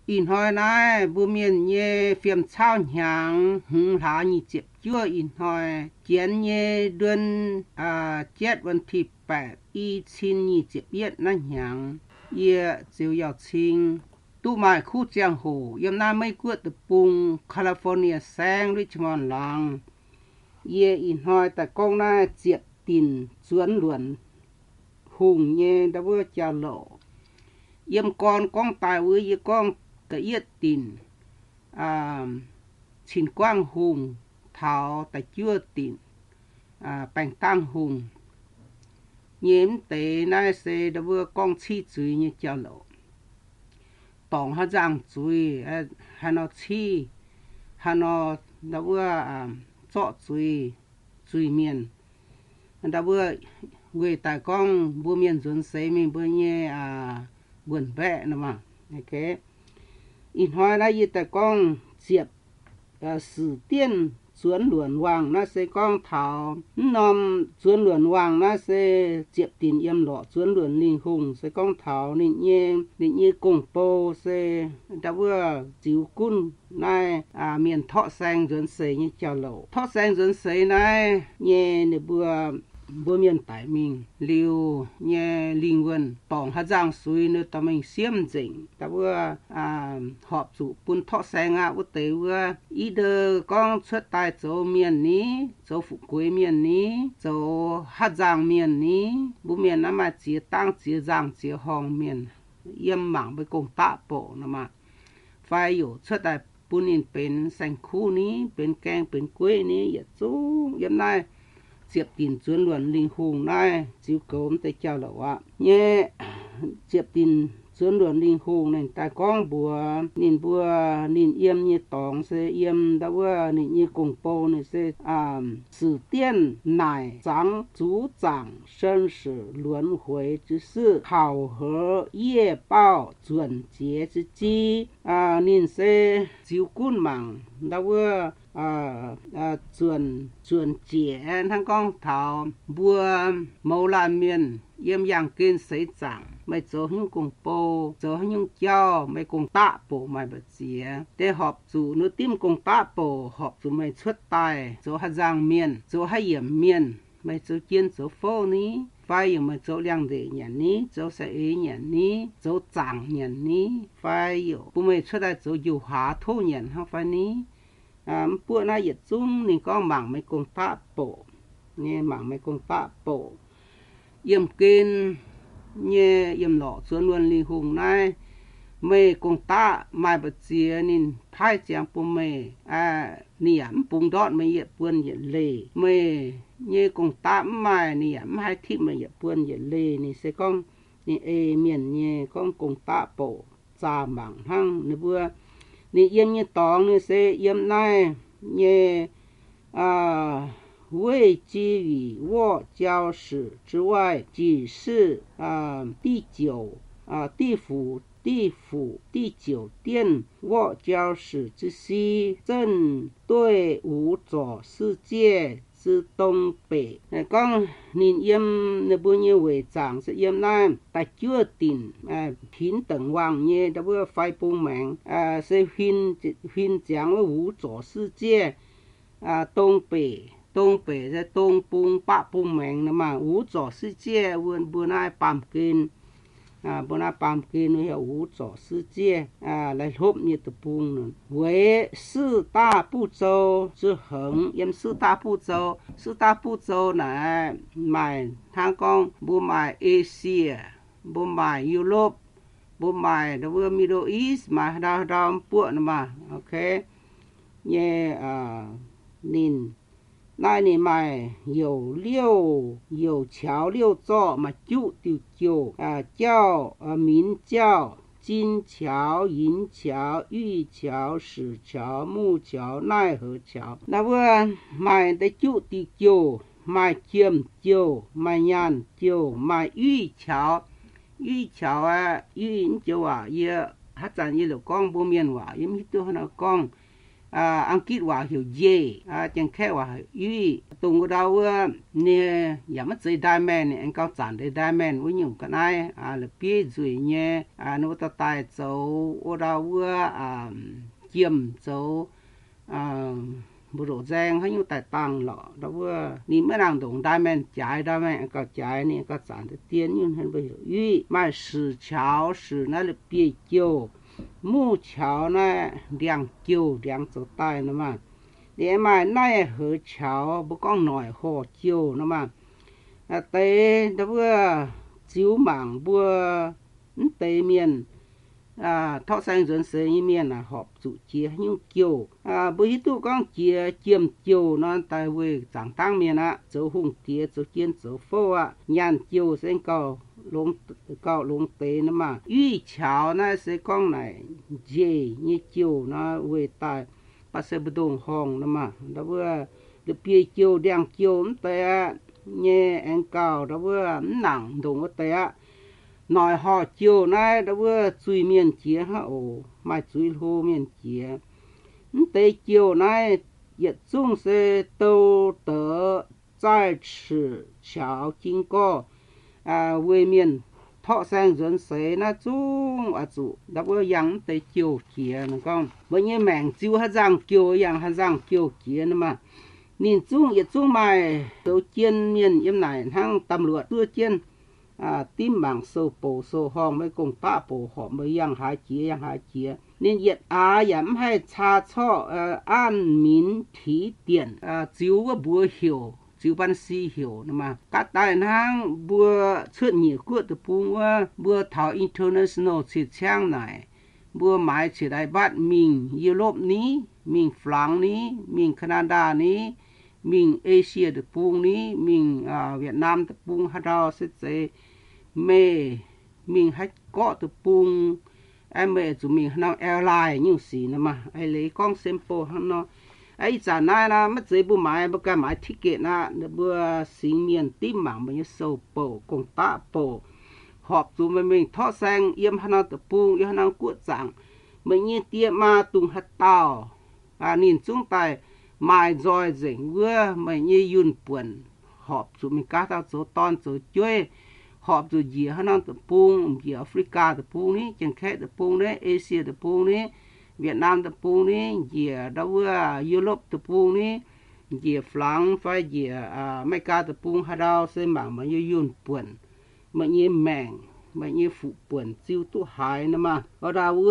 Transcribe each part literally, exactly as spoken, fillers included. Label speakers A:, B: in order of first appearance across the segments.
A: in hồi này bố miền nhé phim sao nhàng hùng há nhị chếp chúa in hồi chiến nhé đơn à chếtวันที่แปดอีชินnhị chếp yết na nhàng ye chiều yào chinh tu mai khu giang hồ yếm na mấy cuột từ bùng California sang Richmond lang ye in hồi tại công na chếp tin chuẩn luận hùng nhé đã vừa chào lộ yếm con con tài với ye con cái yết tin à xin quang hùng thảo tại chưa tin à bành tăng hùng nhiễm tế nay sẽ đã vừa con chi chuối như chào lộ tổng hà giang chuối hà nó chi hà nó đã vừa à chọ chuối chuối miền đã vừa người tại con vua miền dồn xây mình vừa nhé à buồn vẽ nữa mà cái in hoa là gì tại con diệp à sử tiên chuẩn luận hoàng nó sẽ con thảo nom chuẩn luận hoàng nó sẽ diệp tiền yếm lọ chuẩn luận linh hùng sẽ con thảo linh nhé linh nhé cùng po sẽ đã vừa chiếu cun này à miền thọ sang dồn xây như chào lộ thọ sang dồn xây này nhé để vừa bữa miền tại mình liều nhẹ linh quân tổng hà giang suy nơi tao mình xiêm dĩnh ta vừa à họp chủ bún thọ sang à bữa tới vừa ý đờ con xuất tại chỗ miền ní chỗ phụ quê miền ní chỗ hà giang miền ní bữa miền nó mà chỉ tăng chỉ giang chỉ hòn miền yếm mảng với cùng tạ bộ nó mà phảiอยู่xuất tại bún inเป็นแสงคู่นี้เป็นแกงเป็นกล้วยนี้อย่าจู้ยามนายdiệp tin chuẩn luận linh hùng này chịu cốm tới chào là ạ nhé diệp tin chuẩn luận linh hùng này tại con bùa nín bùa nín yếm như tòng sẽ yếm đã bùa nín như cùng po này sẽ à sử tiên nải trắng chú长生死轮回之事考核业报准结之机啊nín sẽ chịu cún mạng đã bùa à à chuẩn chuẩn trẻ thằng con thảo bùa mẫu lan miền yếm yang kinh sấy chẳng mày chỗ những cùng po chỗ những cho mày cùng tạ bộ mày bật xía để họp chủ nữa tim cùng tạ bộ họp chủ mày xuất tài chỗ hà giang miền chỗ hà yểm miền mày chỗ chiên chỗ phô ní phải dùng mày chỗ liang để nhà ní chỗ sẽ ý nhà ní chỗ chẳng nhà ní phải dùng bố mày xuất tài chỗ dù há thô nhà không phải ní à bữa nay dịch chung thì có mảng mấy con tạ bộ nghe mảng mấy con tạ bộ yếm kinh nhé yếm lọ xuân luân li hùng này mấy con tạ mai bật chia nên phai chàng bùm mày à niệm bùm đọt mấy yết buôn yết lề mấy nhé con tạ mai niệm hai thịt mấy yết buôn yết lề này sẽ con này ê miền nhé con con tạ bộ già mảng hăng nữa vừa你验你当的是验来你啊未基于我教史之外，只是啊第九啊地府地府第九殿我教史之西，正对五左世界之东北。讲你验那不你为长是验来，但决定啊平等王爷的不发布名啊是分分讲了五左世界啊东北。东北在东北八部名了嘛，五左世界问不那半根啊，不那半根那五左世界啊来合你的部呢，为四大部洲之横，因四大部洲，四大部洲呢买香港不买 Asia， 不买 Europe， 不买那个 Middle East， 买到到部了嘛 ，OK， 也啊，您。那你买有六有桥六座嘛，九就九啊，叫啊名叫金桥、银桥、玉桥、石桥、木桥、奈何桥。那我买的九就九，买金九，买银九，买玉桥，玉桥啊，玉银桥啊，也还咱一路讲不面话，因为都那讲。 à anh kít hòa hiểu dê à chẳng khe hòa uy tung cái đâu nè giảm mất dây diamond nè anh cao sản dây diamond với nhiều cái này à là biết rồi nhé à nó ta tài dấu ở đâu à chiêm dấu à bộ đồ giang hay như tài tăng lọ đó vừa ni mới đang đồng diamond trái diamond anh cao trái nè cao sản để tiền nhưng hơn bây giờ uy mà sử cháo sử nó là biết chiều mu cháo này两九两走带了嘛，连买奈何桥不讲奈何桥了嘛，啊对，这个九芒不，嗯对面啊，套上人生一面啊，合组接用桥啊，不是都讲接尖桥呢，但为长当面啊，走红蝶走尖走火啊，人桥先高。龙高龙地那嘛，玉桥那是讲来接你酒那味道，把是不动红那嘛，那不那别酒两酒唔得啊，你安高那不难动我得啊，奈何酒那那不水面节哈哦，买水后面节，唔得酒那一种是都得在此桥经过。à quê miền thọ sang dân sấy na chung à chủ đã bữa yang tới chiều kia nó con bây giờ mảng chiều hát giang chiều yang hát giang chiều kia nữa mà nhìn chung ít chung mày đầu tiên miền im này hang tầm luật tua tiên à tim mảng sâu bổ sâu hong mấy cùng ta bổ họ mấy yang hai chia yang hai chia nên yết à yếm hay cha cho an民提点啊chiều có bữa hiểu chiếu ban si hiểu mà các đại năng bữa xuất nhiều quốc từ bung bữa thảo international chỉ trang này bữa máy chỉ đại bắt mình Europe ní mình France ní mình Canada ní mình Asia từ bung ní mình Việt Nam từ bung hát ra sẽ sẽ mê mình hết có từ bung em mê tụi mình nó airline như gì mà ai lấy con sample nó ấy giờ này là mất giấy bù máy bù cái máy ticket na bù sinh miền tim mảng bao nhiêu sầu bổ cùng tạ bổ họp tụi mình mình thoát sang yếm hắn tập bung yếm hắn cuộn dạng mình như tiệm mà tung hạt tàu à nhìn chúng ta mai rồi rảnh vừa mình như yun buồn họp tụi mình cá tao số ton số chơi họp tụi gì hắn tập bung gì Africa tập bung ní chẳng khác tập bung đấy Asia tập bung ní Việt Nam tập bung ní dìa đâu Europe tập bung ní dìa France phải dìa mấy ca tập bung hà đào xem bảng mà như yun buồn mà như mèn mà như phụ buồn chiêu tu hại nữa mà ở đâu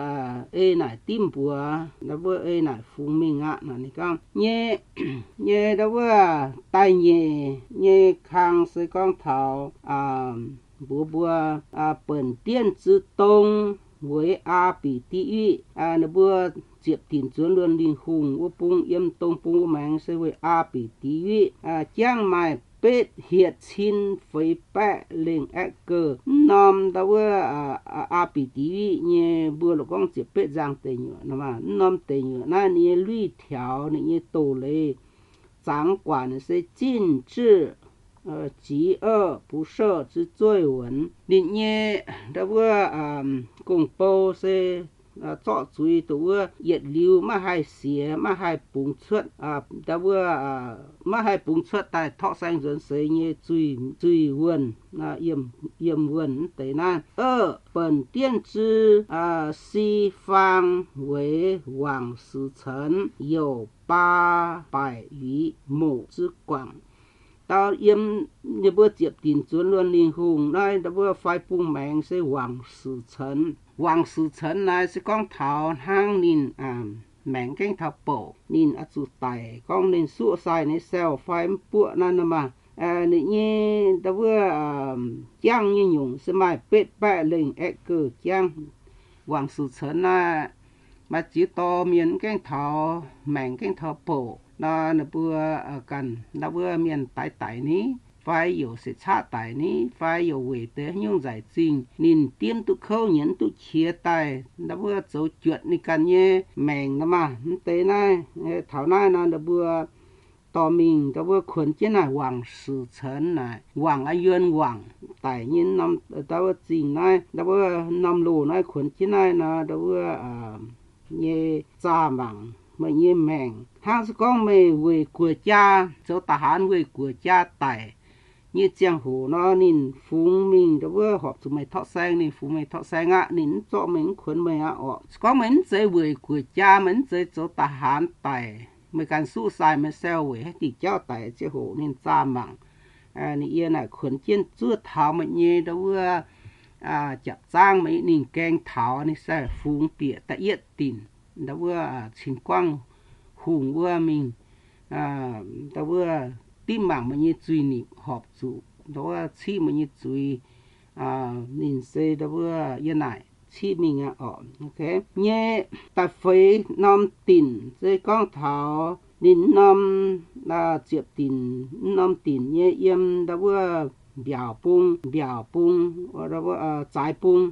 A: ê này tim bùa đâu ê này phụ mình ạ này con nhẹ nhẹ đâu tay nhẹ nhẹ khang sẽ con thảo à bùa bùa à bẩn tiên chữ tông với a bị tỷ uy à nó bữa diệp tiền chuẩn luôn linh hùng của bung yếm tông bung mang sẽ với a bị tỷ uy à giang mai bết hiệt xin với bẹ lên ác cơ nom đâu à a bị tỷ uy như bữa là con diệp bết giang tề nhựa nó mà nom tề nhựa na như lũy theo như tổ lệ掌管是禁止呃，饥饿不赦之罪文，另外，这个啊，公布是啊，作罪都个热流嘛还写嘛还蹦出啊，这个啊嘛还蹦出，但托生人谁呢罪罪文啊严严文对呢？二本店之啊西方为往时城有八百余亩之广。tao yếm như bữa tiệp tiền chuẩn luôn linh hùng này đã bữa phai bung mèn sẽ hoàng sử trấn hoàng sử trấn này sẽ con thảo hang nín à mèn cái thảo bổ nín ở chủ tài con nín sụa sai này xeo phai bữa nan mà à nị như đã bữa giang như nhung sẽ mai bết bẹ lên ép cờ giang hoàng sử trấn này mà chỉ to miền cái thảo mèn cái thảo bổ nó nó bữa cần nó bữa miền tại tại ní phải có sự cha tại ní phải có về tế nhung giải trình nhìn tiêm tụ khâu nhẫn tụ chia tài nó bữa dấu chuyện ní cần nhé mèn nó mà tế này thảo này nó nó bữa tò mình nó bữa khuẩn chế này hoàng sử trấn này hoàng ai yên hoàng tại nhiên năm nó bữa trình này nó bữa năm lô này khuẩn chế này nó nó bữa nhé cha bằng mà như mèn hàng sẽ có mày về quốc gia cho ta hán về quốc gia tại như giang hồ nó nín phúng mình đó vừa họp tụi mày thọ sang nín phúng mày thọ sang á nín cho mình khuẩn mày á ọ có mình sẽ về quốc gia mình sẽ cho ta hán tại mấy cái su sai mấy sao về hay thì cho tại giang hồ nín ra mạng à nín yên là khuẩn chiến chưa thảo mà như đó vừa à chặt giang mấy nín keng thảo nín sẽ phúng bịa tại yết tin đó vừa chính quang hùng vừa mình à đó vừa tim mạng mà như truy niệm họp chủ đó chi mà như truy à nhìn xe đó vừa yên này chi mình à ở ok nhé ta phải nom tin dây con thảo nín nom là chiệp tin nom tin nhé yếm đó vừa biểu bung biểu bung đó vừa trái bung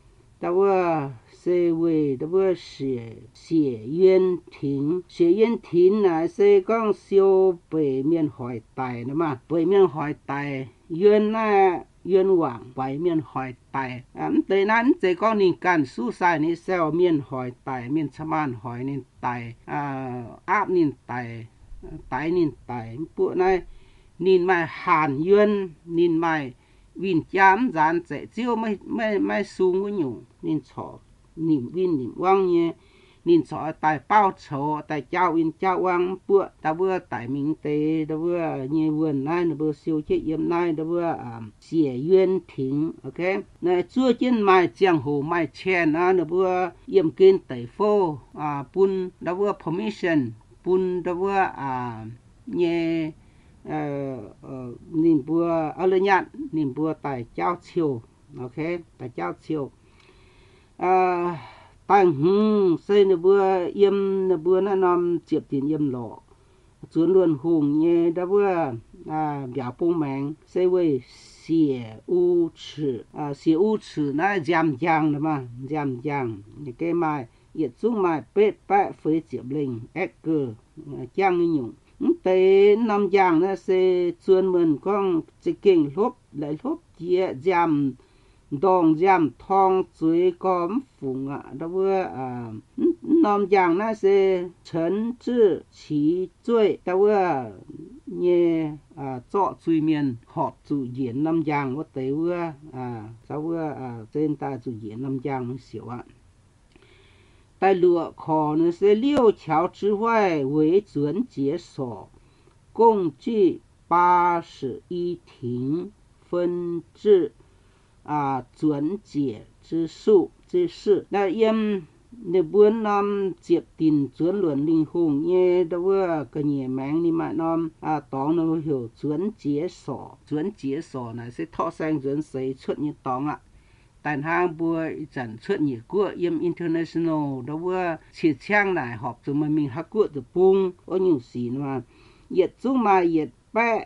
A: đó vừa sẽ về đó vừa写写冤庭写冤庭呢是讲修北面海带的嘛北面海带冤呢冤枉北面海带啊对นั้น这讲你干苏塞你消面海带面ชมาน海你带啊อาบ你带带你带พวกนั้นนินไม่หานยวนนินไม่วินจามจานเจเจียวไม่ไม่ไม่สูงก็อยู่นินชอนินวินนินว่างเนี่ยนินชอแต่เป้าโฉแต่เจ้าวินเจ้าว่างพวกตะเบื่อแต่มิงเตตะเบื่อเนี่ยเวนนายตะเบื่อซิวเจียมนายตะเบื่ออ่าเสียยวนถิงโอเคในชั่วจินไม่เจียงหูไม่แช่นะตะเบื่อเยี่ยมกินไต่โฟอ่าปุ่นตะเบื่อ permission ปุ่นตะเบื่ออ่าเนี่ยเอ่อเอ่อนินบัวอรยันนินบัวไต่เจ้าเชียวโอเคไต่เจ้าเชียวเอ่อตั้งหืมเส้นบัวเยี่ยมบัวนั่นนำเจียบตีนเยี่ยมหล่อจวนล้วนหงเย่ตะบัวอ่าอย่าปงแมงเสวยเสียอูชื่ออ่าเสียอูชื่อน่ะจำจังนะมาจำจังนี่แกมาเหยียดซุ้งมาเป็ดแปะเฟยเจียบลิงเอ็กเกอร์จังนี่หยุ่งแต่นำอย่างนะเสชวนเหมือนก้องจะเก่งลบหลายลบเจียจำดองจำทองสวยกอมฝุ่งอ่ะแล้วว่าอ่านำอย่างนะเสเฉินจื้อฉีจ้วยแต่ว่าเนี่ยอ่าเจาะจุยเมียนหอบจุเหยียนนำอย่างว่าแต่ว่าอ่าแต่ว่าอ่าเส้นตาจุเหยียนนำอย่างมันเสียวอ่ะ在落考呢是六桥之外为准解所，共计八十一庭分治啊准解之数之事。那因那本nam接tin chuẩn luận linh hồn nghe đó vừa cái nhẹ mang đi mà nam à tòng nó hiểu chuẩn解sổ chuẩn解sổ này sẽ thọ sang chuẩn xây xuất như tòng ạ tại hàng bùa chẳng xuất nhị của yếm international đó vừa chỉ trang lại họp cho mình mình hắc của từ bung có nhiều gì mà yết chúng mà yết bẹ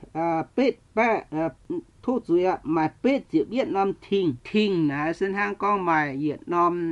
A: à bết bẹ à thu chuối à mà bết chỉ biết nam thình thình là sân hàng con mà yết nam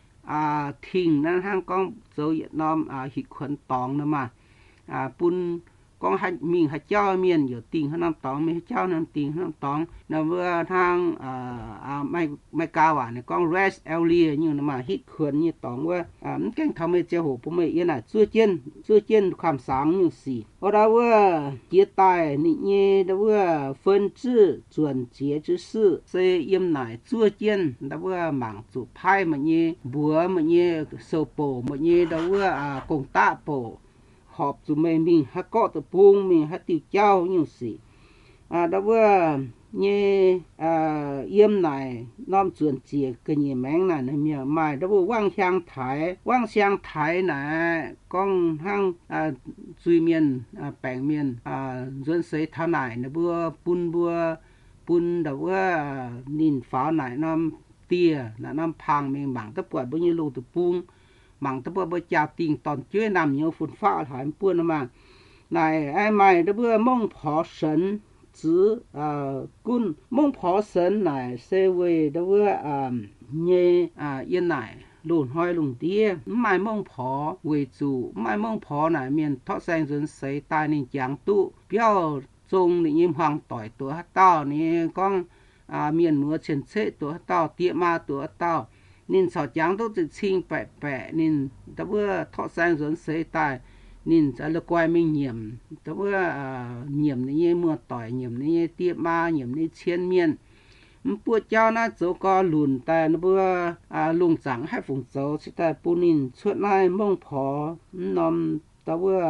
A: à thình là hàng con dấu yết nam à hít khuẩn tòng nữa mà à bún con hai mình hai cháu miềnอยู่ติงเขานำตองไม่เจ้านำติงเขานำตองนำเมื่อทางอ่าอ่าไม่ไม่กาวอ่ะเนี่ยกอง rest area อยู่นะมาฮิตขวนนี่ตองว่าอ่ามันแกงทำให้เจ้าหูผมไม่เอียน่ะช่วยเจนช่วยเจนความสางอยู่สี่เพราะเราว่าเจียตายนี่เนี่ยเราว่า分治准结之事所以ยิ่งไหนช่วยเจนเราว่าหมั่งจุไพ่มันเนี่ยบัวมันเนี่ยโซโปมันเนี่ยเราว่าอ่ากงตาโปหอบจุเมมิงฮักเกาะตะพุงมิงฮักติวเจ้าอยู่สิอ่าดาวเนี่ยอ่าเยี่ยมไหนน้อมส่วนเจียกันยี่แมงน่ะเนี่ยมีไม่ดาวว่างเชียงไทยว่างเชียงไทยน่ะกองห้างอ่าจุยเมียนอ่าแปลงเมียนอ่าจนเสียท่าไหนนะบัวปุ่นบัวปุ่นดาวนินฟ้าไหนน้ำเตี้ยน่ะน้ำพังเมียงบังตะปวดบุญลูตะพุงมังตะเบื่อเจ้าติงตอนช่วยนำโยฝุ่นฟ้าหายปุ่นมาในไอ้ไม่ตะเบื่อมงพอสันจื้ออ่ากุนมงพอสันไหนเซเวตะเบื่ออ่าเย่อ่ายันไหนลุนห้อยลุงเตี้ยไม่มงพอเวจูไม่มงพอไหนเมียนทอดแสงจนใส่ตายในจางตู้เปี้ยวจงในยิ้มหังต่อยตัวเต้านี่ก้องอ่าเมียนมือเฉินเชตัวเต้าเตี้ยมาตัวเต้า nín sọ chẳng都只清白白nín đó bữa thọ sang dẫn sẽ tài nín sẽ là quay mình nhiễm đó bữa nhiễm này mưa tỏi nhiễm này tiệp ma nhiễm này chiên miên bữa cháu nó chỗ có lùn tài nó bữa lùng chẳng hay phụng dấu sẽ tài bún nín suốt nay mong phò nằm đó bữa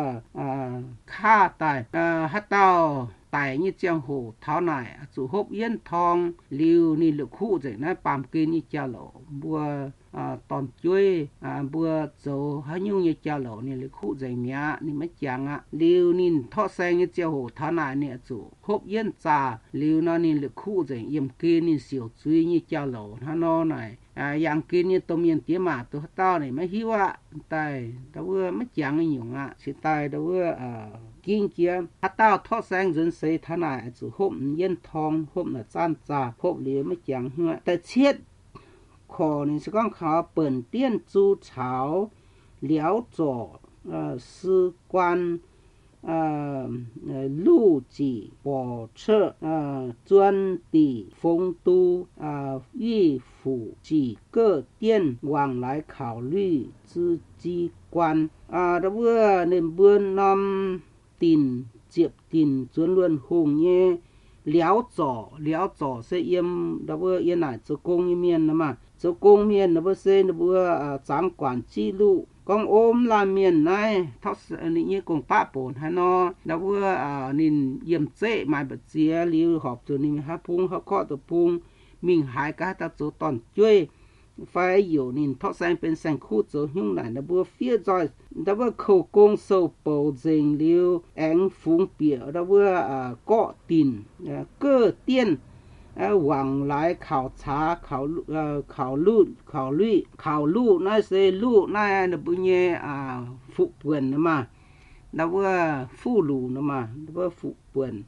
A: kha tài hát tao tài như giang hồ tháo này chủ hộp yên thong liu ni lực khu rồi nó bám kinh như cha lộ bùa toàn chuối bùa dầu hay nhung như cha lộ ni lực khu rồi mía ni mấy chàng á liu ni thọ sang như giang hồ tháo này ni chủ hộp yên trà liu nó ni lực khu rồi yếm kinh ni xỉu chuối như cha lộ nó nó này yang kinh như tôm yên tía mà tôi tao này mấy hiu á tài đâu bữa mấy chàng như nhung á chỉ tài đâu bữa kinh kia hát tao thọ sang dân xây thà này chủ hôm yên thong hôm là chan trà hôm liễu mới chẳng hựaแต่เช็ดขอนี่是讲เขาเปิ่นเตี้ยนจูเฉาเหลียวจ่อเอ่อ士官เอ่อ陆己保车呃专抵丰都呃御府几个店往来考虑之机关啊这不恁不นำtiền diệp tiền chuẩn luôn hùng nhé léo trỏ léo trỏ sẽ yếm đó bữa yên này cho công như miền đó mà cho công miền đó bữa sẽ đó bữa giám quản chi lụ con ôm làm miền này thóc như cùng ba bổn hay nó đó bữa nín yếm chế mai bật chia liu họp từ nín há pung há cọ từ pung mình hai cái ta cho toàn chơi phải hiểu nín thọ sang bên sang khu chỗ nhung lại là bữa phía rồi đó bữa khẩu công sâu bầu dình liu ánh phúng bìa đó bữa cọ tiền cơ tiên hoàng lại khảo察考考虑考虑考虑那些路那的不呢啊phụ quyền nữa mà đó bữa phụ lù nữa mà đó bữa phụ quyền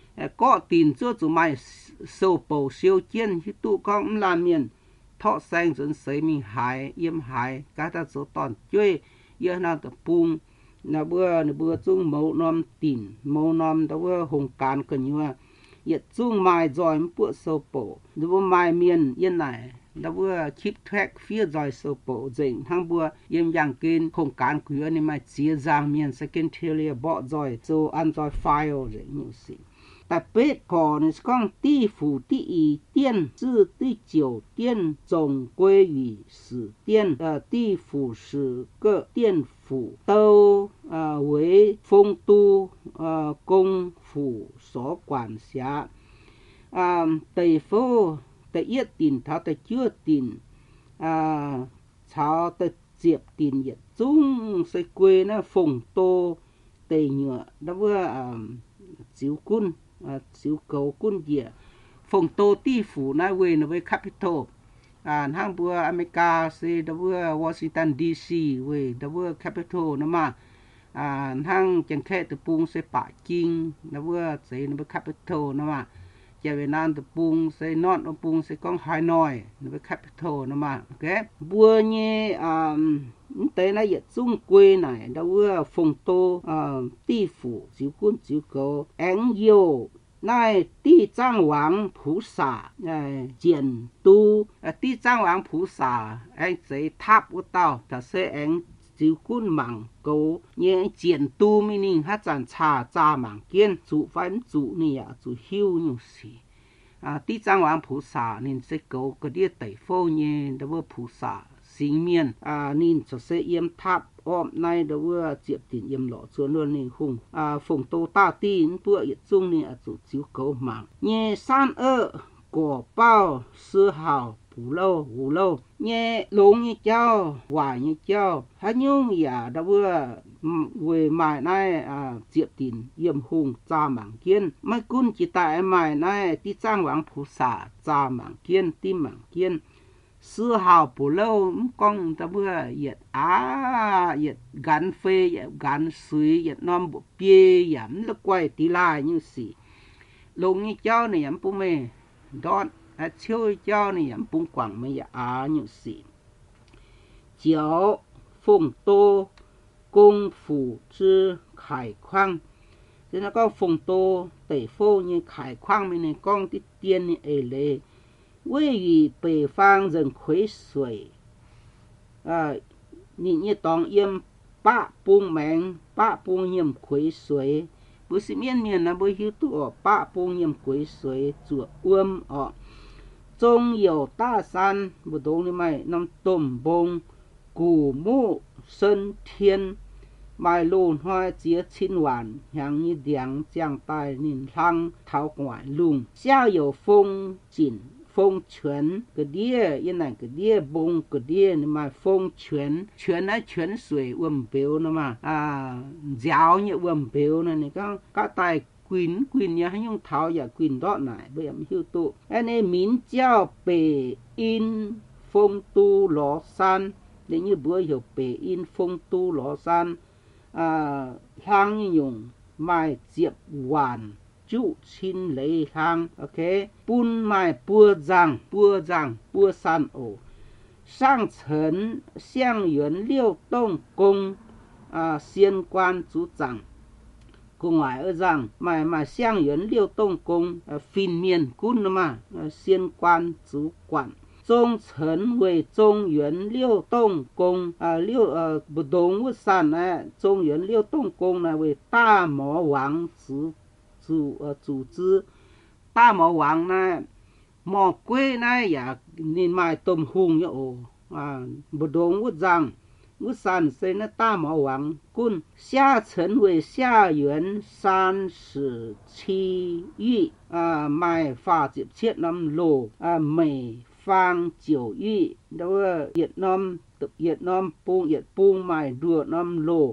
A: cọ tiền cho tụi mày sâu bầu siêu chiến thì tụ con làm miền thọ sang dẫn sấy mình hại yếm hại cả ta số toàn chơi giờ nào tập bung nào bữa nào bữa chung mẫu nom tiền mẫu nom đó bữa hùng càn cần như là yết chung mai rồi bữa sâu bổ đó bữa mai miền yên này đó bữa keep track phía rồi sâu bổ dình thang bữa yếm yang kinh hùng càn quý anh em chia giang miền secretary bỏ rồi so ăn rồi file rồi nhiều gì tại bếp họ này con tỷ phủ tỷ ý tiên tư tỷ九tiên总归于十tiên呃tỷ phủ十个tiên phủ都呃为丰都呃公府所管辖啊地府的一定他的决定啊朝的接定也中是归那丰都地nhựa đó vừa chiếu quân chiếu cầu quân địa phong tô tỷ phủ na về nó với capital à hang bữa America sẽ đó vừa Washington D C về đó vừa capital nó mà à hang chẳng khe từ Pung sẽ Bắc Kinh đó vừa sẽ nó với capital nó mà giờ Việt Nam từ Pung sẽ not nó Pung sẽ có Hanoi nó với capital nó mà ok bữa như à tới nay ở Trung quê này đó vừa phong tô tỷ phủ chiếu quân chiếu cầu anh yêu nay地藏王菩萨哎监督呃地藏王菩萨哎这塔不到但是哎就官忙高也监督咪宁哈咱查查忙见主反主呢啊主修呢是啊地藏王菩萨您这高个啲地方呢都菩萨sinh miên à nín cho sẽ yếm tháp ôm nay đó vừa diệp tiền yếm lọ chuồn luôn nín hùng à phùng tô ta tin bữa yết chung nín à chủ chiếu cầu mạng nhẹ san ơ cổ bao sư hào bù lâu bù lâu nhẹ lông như cháu hoài như cháu há nhung ya đó vừa về mài nay à diệp tiền yếm hùng cha mạng kiên mấy cún chỉ tại mài nay tí trang hoàng菩萨cha mạng kiên tim mạng kiên sư hào bù lâu con ta bữa yết á yết gắn phê yết gắn suy yết nom bộ bia yếm nó quay tí lai như xì lông như cháu này yếm bù mê đón à chiêu cháu này yếm bù quảng mê á như xì chiếu phùng tô công phủ chứ khải khoang thế nó có phùng tô tẩy phô như khải khoang mình này con tí tiên này ế lê位于北方人癸水啊，你你当烟八崩名八崩烟癸水，不是面面那不有多八崩烟癸水做温哦。中有大山，不懂你买那东崩古木升天。mai luôn hoa chia chín hoàn hàng như đèn giang tai nhìn thăng tháo ngoại lùng xa有风景风泉个địa yên này个địa bông个địa你嘛风泉泉来泉水温表那嘛啊giáo như温表呢你讲các tài quyền quyền nhà hay用tháo ya quyền đó này bây giờ mình hiểu tụ anh ấy mình叫北阴风都罗山你như bữa hiểu北阴风都罗山啊，香用卖接完就亲雷香 ，OK， 搬卖波张波张波山藕，上层向元六洞宫啊，仙官组长，宫外二张卖卖向元六洞宫呃，分面官了嘛，呃，仙官主管。中层为中原六洞宫啊，六呃不动物山呢，中原六洞宫呢为大魔王组组呃组织，大魔王呢魔鬼呢也你买东红哟啊，不动物山，物山是那大魔王棍，下层为下元三十七域啊，卖法接切那么路啊美。Phan Chiều Y đó Việt Nam tập Việt Nam buông Việt buông mài đùa năm lô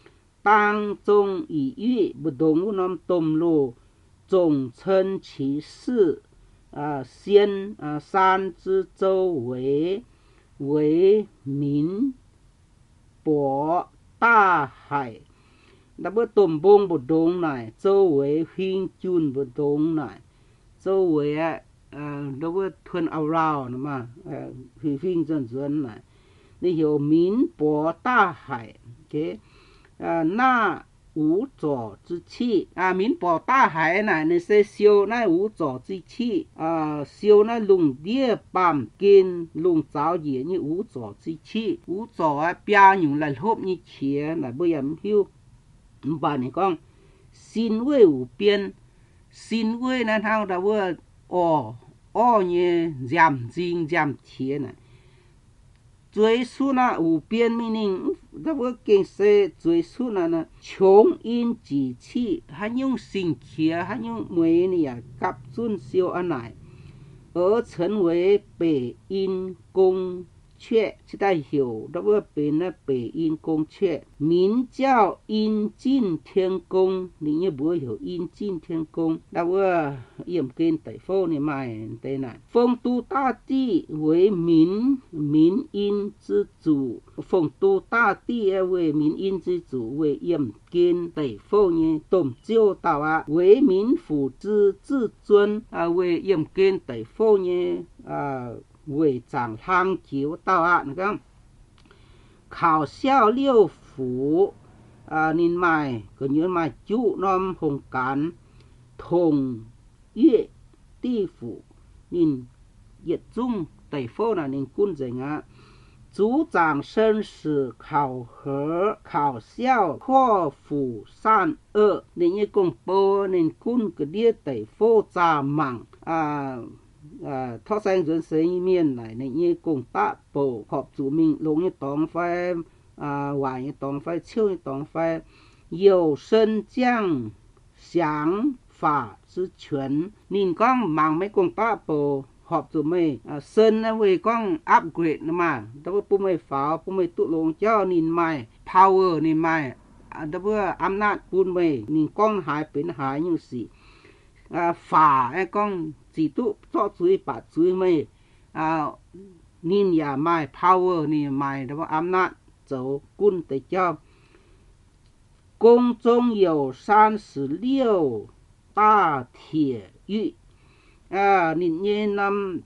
A: tăng trung ý Y bất đồng năm tôm lô tổng thân chỉ sự à xiên à san之周围为民博大海đó bữa tôm bông bất đồng này 周围 hình chun bất đồng này 周围啊啊，都会吞 around 的嘛，呃，飞飞转转来，你有民博大海，OK， 啊，那无左之气啊，民博大海呢，你是修那无左之气啊，修那龙蝶板根龙爪也你无左之气，无左啊，边用来合你钱来不然修，唔把你讲，心位无边，心位呢，他的话哦。哦，你giảm dinh giảm thiệt này, dưới su na ủ biên meaning, đó là kinh tế dưới su na na chống in chỉ chi, hay dùng sinh kia, hay dùng mấy này à, cặp tuân siêu anh này, ở thành với北阴公阙，现在有那个边那北阴公阙，名叫阴晋天宫，你也不会有阴晋天宫，那个严根大夫你买在哪？丰都大帝为民民阴之主，丰都大帝为民阴之主，为严根大夫呢，董教导啊，为民府之至尊啊，为严根大夫呢啊。为长汤九道啊，你看考校六府啊，你买个你买主南红干同粤地府，你粤中大夫呢，你官人啊，组长生死考核考校扩府善恶，你一共报你官个啲大夫咋忙啊？à thoát sang dân sinh miền này này như cùng ta bổ họp chủ mình lùng như tòng phai à hoài như tòng phai chiêu như tòng phai yêu sinh giang sáng phả sư chuẩn nhìn con mang mấy cùng ta bổ họp chủ mình à sinh là vì con upgrade mà đó bố mày phá bố mày tụ lùng cho nhìn mày power nhìn mày đó bố âm nát bố mày nhìn con hại biến hại như gì à phả ai con chỉ tụ cho chuối bát chuối mày à nhìn nhà mày power nhìn mày đó âm nát dấu quân để cho宫中有三十六大铁玉啊，nhìn như năm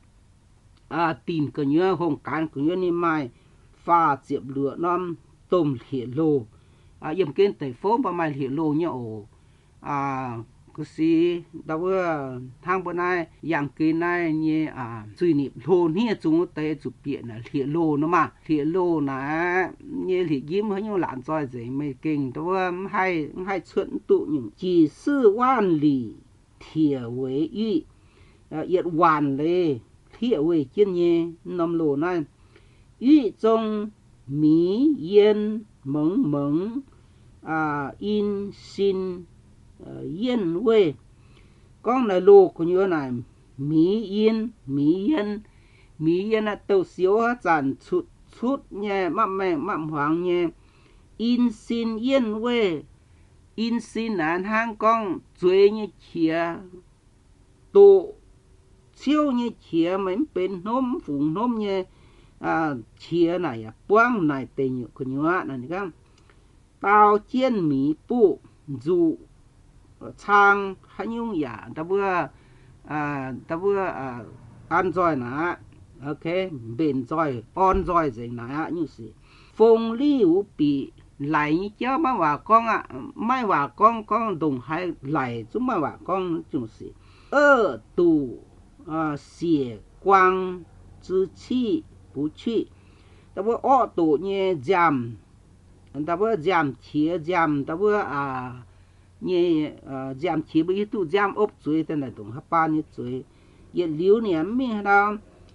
A: à tìm cái nhớ hồng cán cái nhớ như mày pha diệp lửa năm tôm hiển lô à yếm kiến tại phố mà mày hiển lô nhở à ก็สิแต่ว่าทางบนนั้นอย่างกินนั้นเนี่ยอ่าสุยนิโลเนี่ยจงเตะจุดเปลี่ยนนะเทียโลนะมาเทียโลนะเนี่ยเทียยิ้มเขาอยู่หลานจอยใจไม่เก่งแต่ว่าให้ให้ชวนตุอยู่几十万里铁为玉เอ่อเอียดหวานเลยเทียเวเจียนเนี่ยนำโลนั้น玉中迷烟蒙蒙啊阴心呃烟味讲来路个样来迷烟迷烟迷烟啊都小啊展出出呢乜咩乜黃呢陰心煙味陰心難香港嘴呢切都超呢切mìnhเป็นนมฝูงนม呢à chia này à quang này tên nhựa của nhựa này các bao chiên mì bu dù trang hay nhung giả ta vừa à ta vừa à ăn rồi nè ok bền rồi on rồi gì nè như gì phong liu bị lại như cháu mà bà con à mai bà con con đồng hay lại chúng mà bà con chúng gì ở tù à xỉa quang之气不去ta vừa ở tù như giảm ta vừa giảm chia giảm ta vừa à như giảm chia bây tu giảm ốp chuối tên là đồng hấp ban như chuối nhiệt liu niệm mình đâu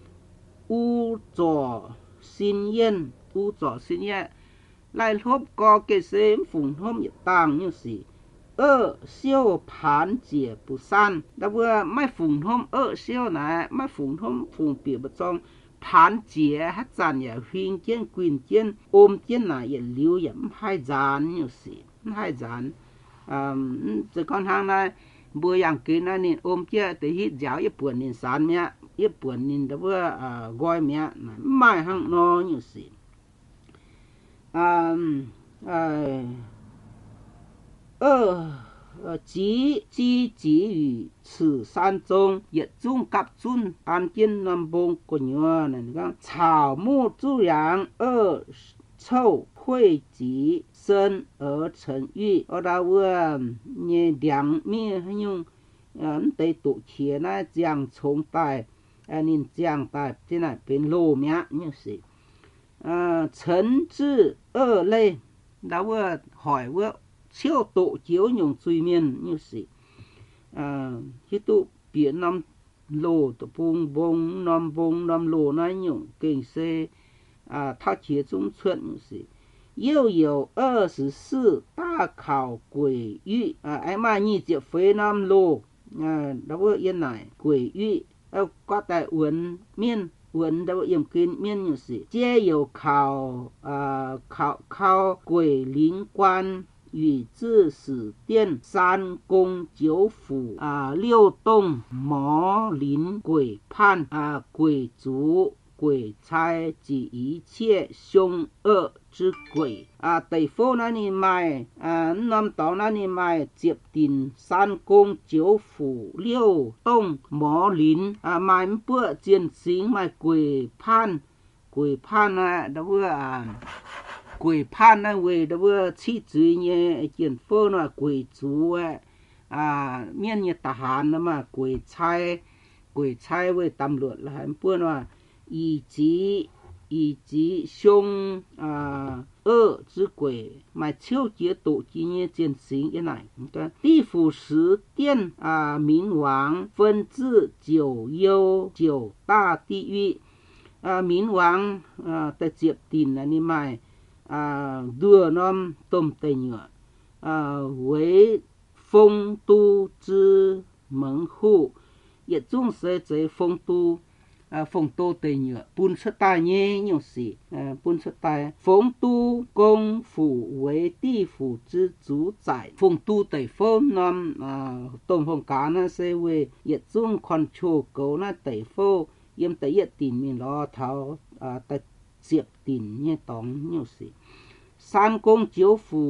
A: u trò xin yên u trò xin yên lại hốp có cái xem phùng hôm nhiệt tàng như gì ở siêu phán chia bù san ta vừa mai phùng hôm ở siêu này mai phùng hôm phùng bìa bật trong phán chia hát giàn nhà huynh chiến quyền chiến ôm chiến này nhiệt liu yếm hai giàn như gì hai giàn từ con hàng này bữa yang kia này nên ôm chia từ hít giáo ít buồn nên sán mẹ ít buồn nên đó vừa gọi mẹ mai hàng nó như gì ờ chỉ chỉ chỉ ủy此山中也中甲准安建南邦个鸟呢你看草木自然二臭汇集生而成玉ở đâu vừa nghe đằng mi hay nhung ấn tây tụ chia na giang chống tài anh nên giang tài thế này bên lô mía như gì à thành智二类đâu vừa hỏi vừa siêu tụ chiếu nhung suy miên như gì à khi tụ biển năm lô tụ bông bông năm bông năm lô na nhung kinh xe à thao chia trung xuân như gì又有二十四大考鬼域啊，哎妈，你这非南路啊，那个原来鬼域，呃，挂在文面文那个用跟面就是，皆有考啊考考鬼灵官与至死殿三宫九府啊六洞魔灵鬼判啊鬼族。鬼差及一切凶恶之鬼啊！地府那里卖啊，南岛那里卖接顶三宫九府六洞魔灵啊，卖不见行卖鬼判鬼判啊，đó vừa à鬼判那位đó vừa chỉ dưới nhé chuyện phố là鬼族啊啊，面nhé tà hàn mà鬼差鬼差位tạm luật là hành bữa là以及以及凶啊恶之鬼，买秋节赌今夜进行一来，对，地府十殿啊，冥王分至九幽九大地狱啊，冥王啊的接顶呢，你买啊，đưa nom tôm tây nhựa à, với phong tu之门户，也总是在phong tu phong tu tây nhựa bún sơ tai nhé nhiều gì bún sơ tai phong tu công phủ với địa phủ之主宰phong tu tây phong nam tổng phong cá nó sẽ về nhiệt dung control cầu nó tây phong yếm tây nhiệt tiền mình lo tháo tây diệp tiền nhé tòng nhiều gì san công chiếu phủ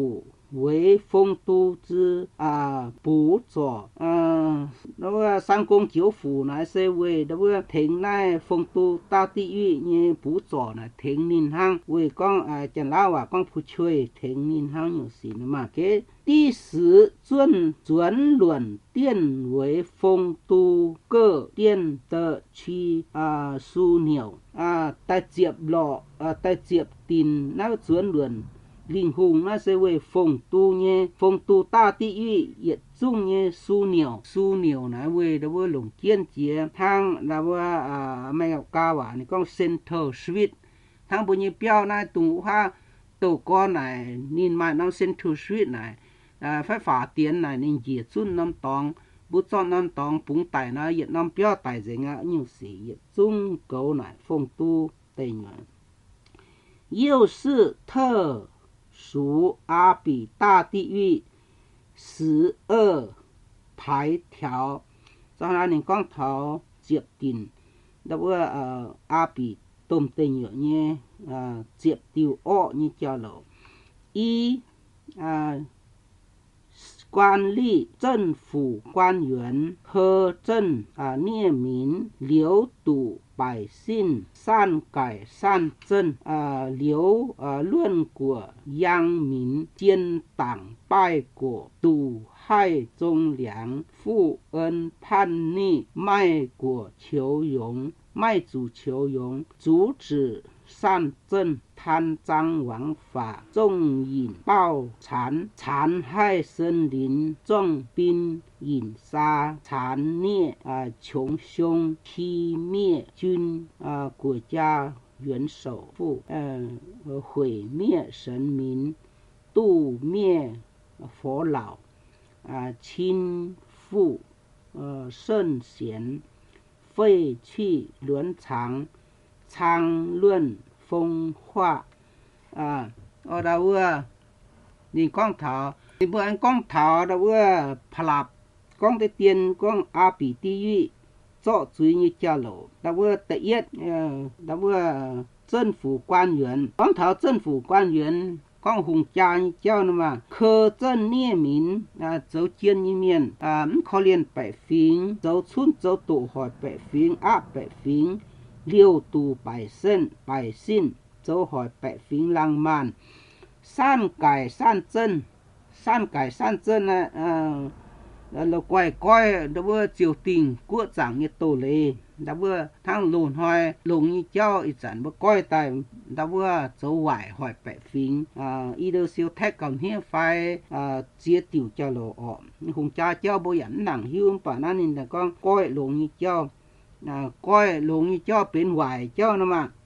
A: 为丰都之啊补助啊，那个三公九府那些为那个停那丰都大地域呢补助呢停银行为讲啊，讲老话讲不吹停银行有事了嘛，给第十准准论电为丰都各电的区啊枢纽啊，带接落啊带接电那个准论。灵魂那是为丰都呢，丰都大地域也中呢枢纽，枢纽那为那个龙建节，汤那个啊没有加话，你讲 center suite， 汤不你标那动画都过来，你买那 center suite 来，啊，phải phát triển này nên dễ chun năm tòng, bút chọn năm tòng bung tài na Việt Nam标tài gì ngã nhiều sĩ Việt Trung cầu này phong tu tây nguyện， 又是特属阿比大地域十二排条，再来你讲头接近，那个呃阿比东地域呢呃接掉二呢叫路，一啊。官吏、政府官员、苛政啊、列民、流堵百姓、善改善政啊、流啊论果、殃民、奸党败国、堵害忠良、负恩叛逆、卖国求荣、卖主求荣、阻止善政、贪赃枉法、纵饮暴残、残害森林、重兵引杀、残虐啊、穷凶、欺灭军啊、国家元首富，呃，毁灭神明、诛灭佛老啊、亲附呃圣贤、废去伦常、昌论风化啊，ở đâu à, nhìn con thảo, thì bữa anh con thảo đâu à, phật, con cái tiền con a bì ti yu, cho chú như cha lộ, đâu à, tự yết, đâu à,政府官员，光头政府官员，光红家你叫呢嘛，苛政列民啊，走见一面啊，唔可怜百姓，走村走渡害百姓，压百姓。六度百姓，百姓走害百姓浪漫，善改善政，善改善政呢，呃，là quay coi đó bữa triều đình quốc giảng như tổ lệ đó bữa thằng lùn hỏi lùn như cháu ít chẳng bữa coi tại đó bữa dấu hoài hỏi bẻ phím à ý đồ siêu thách còn hiện phải à chia tiểu cho lộ ọ hùng cha cháu bữa dẫn nặng hiu bà nó nên là con coi lùn như cháu à coi lùn như cháu bên hoài cháu nó mà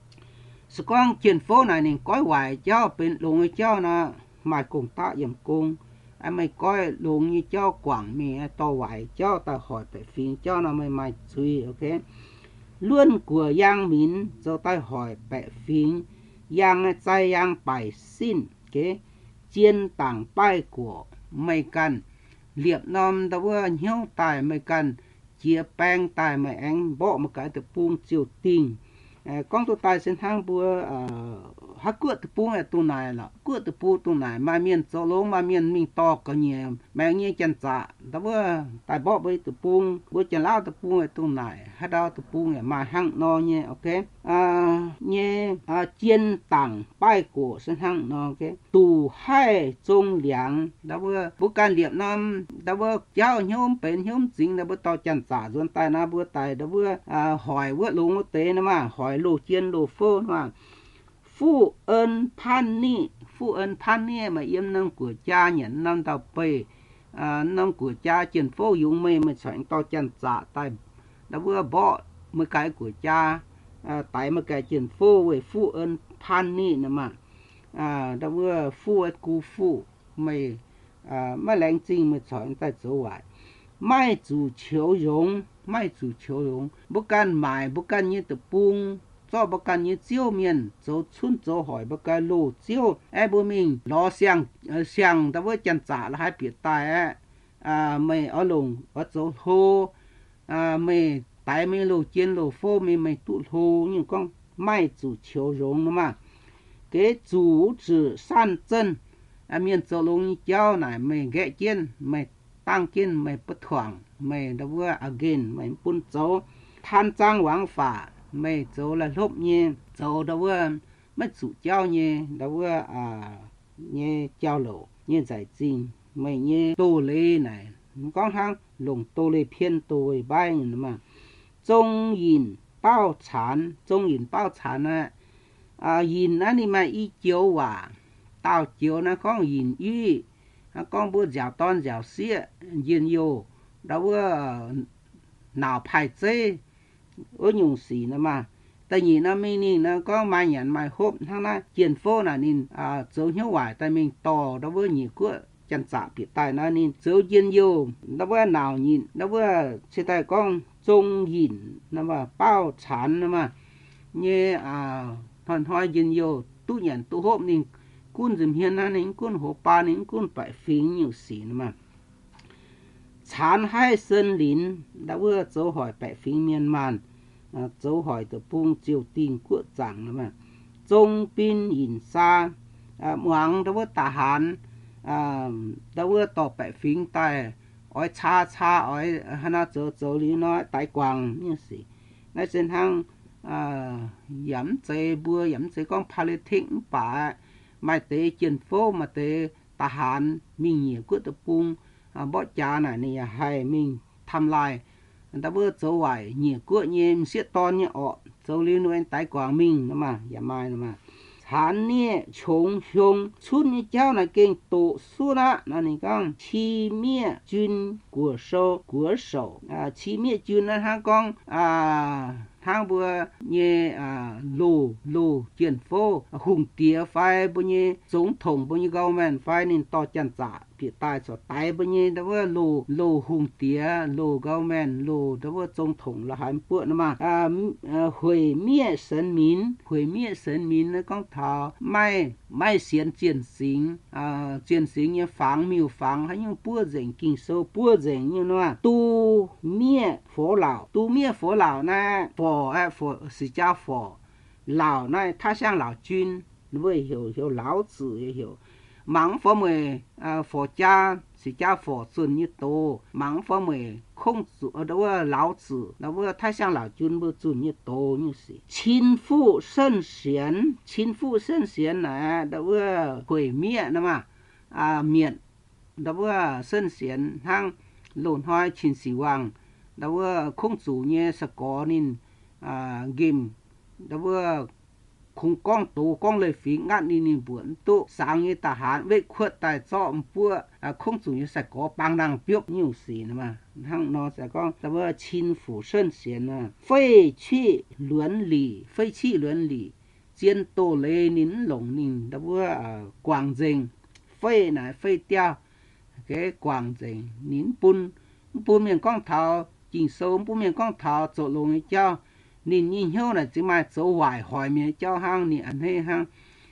A: sự con trên phố này nên coi hoài cháu bên lùn như cháu nó mà cùng ta dầm cùng anh mày coi luôn như cho quảng mì to hoài cho ta hỏi phải phiền cho nó mày mày suy ok luôn của giang mín cho ta hỏi phải phiền giang trai giang bài xin cái chiên tảng bài của mày cần liệp nom ta vừa hiếu tài mày cần chia bang tài mày anh bỏ một cái từ buông chiều tình con tôi tài sinh thang bữa hát cướp từ buông ở tu này là cướp từ buông tu này mà miền châu lông mà miền mình to có nhiều mà nghe chân trả đó bữa tài bỏ với từ buông bữa chân lao từ buông ở tu này hát đau từ buông mà hăng no nhé ok à nhé à chiên tảng bài cổ sinh hăng no ok tù hai trung liang đó bữa bữa can liệp nam đó bữa cháu nhóm bên nhóm chính đó bữa to chân trả rồi tài na bữa tài đó bữa à hỏi bữa lúng tế nó mà hỏi lô chiên lô phô mà phụ ơn phan ni phụ ơn phan ni mà yếm nâng của cha nhận năm tàu bề à, nâng của cha trên phố dùng mê mà soạn to chân dạ tại đã vừa bỏ một cái của cha à, tại một cái trên phố về phụ ơn phan ni nữa mà à, đã vừa phụ ơn cú phụ mày à, mà lãnh trình mà soạn tại chỗ ngoại mai chủ chiếu dùng mai chủ chiếu dùng bố can mài bố can như tập buông cho bác can như chiếu miền cho xuân cho hỏi bác can lô chiếu ai bố mình lo xiang xiang ta với chân trả là hai biệt tài à mày ở lồng ở chỗ hồ à mày tại mày lô chiên lô phô mày mày tụ hồ nhưng con mai chủ chiếu rồng nữa mà cái chủ trì san chân à miền châu lùng cháu này mày ghé chiên mày tăng chiên mày bất thoảng mày đâu vừa again mày bún châu than trang hoàng phả mày châu là lốp nhé châu đâu vừa mất chủ cháu nhé đâu vừa à nhé cháu lộ nhé giải trình mày nhé tô lê này con thang lồng tô lê phiên tô bay mà中饮包产中饮包产呢啊饮那你嘛一酒啊到酒呢讲饮鱼啊讲不嚼端嚼蟹饮有đâu có nào phải chế ở nhung xì nữa mà tại vì nó mình nhìn nó có mai nhận mai hộp thằng này tiền phố là nhìn à dấu hiếu hoài tại mình to đâu có nhiều quá chân trả bị tai nó nhìn dấu yên yêu đâu có nào nhìn đâu có sẽ tại con trung nhìn nó mà bao sản nó mà như à hoàn hoa yên yêu tu nhận tu hộp nhìn cún dùm hiền nó nhìn cún hộp ba nhìn cún phải phím nhiều xì nữa mà残害森林，那我走海百平面慢，啊，走海的崩就定国长了嘛。中兵引杀，啊，忙那我大汉，啊，那我到百平带，爱叉叉爱，哈那走走里那大光那是，那身上啊，饮醉不饮醉讲 politics 把，买得政府买得大汉民业国的崩。à bó cha này này hay mình tham lai người ta bữa dấu vải nhiều cua nhiều xiết to như ọ dấu liên nuôi tái quảng mình nó mà giả mai nó mà sản nhẹ chống hiong chút như cháu này kinh tổ su đó nó này con chi mía chuyên của sâu của sầu à chi mía chuyên nó hàng con à hàng bữa như à lô lô chiến phố hùng tía phải bữa như tổng thống bữa như government phải nên to chân trả bị tai cho tai bữa như đó bữa lô lô hùng tía lô government lô đó bữa tổng thống là hai bữa nữa mà à hủy miết dân民hủy miết dân民nó con thảo mai mai xiên chiến sinh à chiến sinh như phẳng miêu phẳng hay như bữa rèn kinh sâu bữa rèn như nó tu miết phổ lão tu miết phổ lão nè phổ哎佛是叫佛老那他像老君你会有有老子也有忙佛们啊佛家是叫佛尊一多忙佛们孔子呃那个老子那个他像老君不尊一多你是亲附圣贤亲附圣贤呢那个毁灭那么啊灭那个圣贤ทั้งหล่นห้อยชินสีวัง那个孔子呢是个人à game đó vừa khung con tù con lời phí ngắt đi nhìn buồn tụ sáng như ta hán với khuất tài cho bữa à không chủ như sẽ có bằng năng biểu nhiều gì nữa mà thằng nó sẽ có đó vừa chính phủ sơn xiên à phê chi luân lý phê chi luân lý chiến tổ lê nín lồng nín đó vừa quảng dình phê này phê tiêu cái quảng dình nín bún bún miền con thảo chỉnh sâu bún miền con thảo chỗ lồng cho nhìn nhìn nhau là chỉ mà số vài hỏi miệng cho hang nè anh hay hang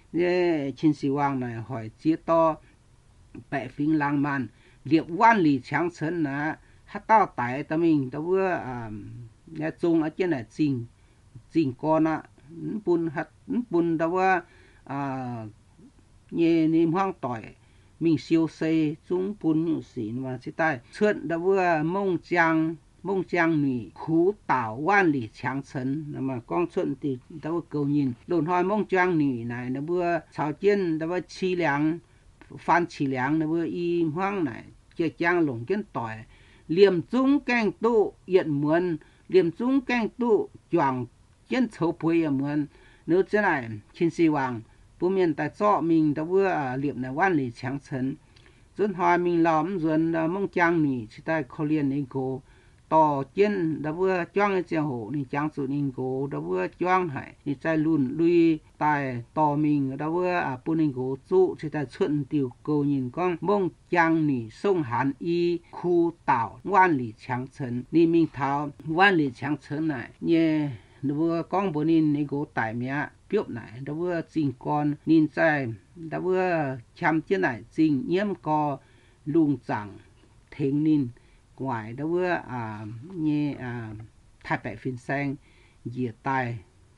A: ye chính sĩ hoàng này hỏi chia to bẻ phim lang man liệp quan lý tráng chân là hát tao tại ta mình tao vừa à nghe chung ở trên này trình trình con á bún hát bún tao vừa à nhẹ niệm hoang tỏi mình siêu xây chúng bún như xí mà chỉ tay chuyện tao vừa mông giang梦江女苦岛万里长城，那么光春的都够人。论开梦江女呢，那不朝见那不凄凉，翻凄凉那不一方呢，浙江龙根代，廉中更多一门，廉中更多壮见筹备一门。nếu thế này，秦始皇不免在做明的不啊立那万里长城，准开明老人的梦江女是在可怜那个。ต่อเจนดับเบิลจ้างเจียงโหนี่จางสุนิงโกดับเบิลจ้างให้นี่ใจลุ่นลุยตายต่อมิงดับเบิลอ่ะปุนิงโกจุที่ใจชนติวโกยินก้องมงจางนี่ส่งหันอีคูเต่าว่านหลี่强城นี่มิงเท้าว่านหลี่强城ไหนเนี่ยดับเบิลก้องปุนิงนี่โกตายเมียเปียบไหนดับเบิลจริงก่อนนินใจดับเบิลชำเจ้าไหนจริงเยี่ยมกอลุงจังเทงนินngoài đó vừa à như à thái bạch phiên sang dìa tài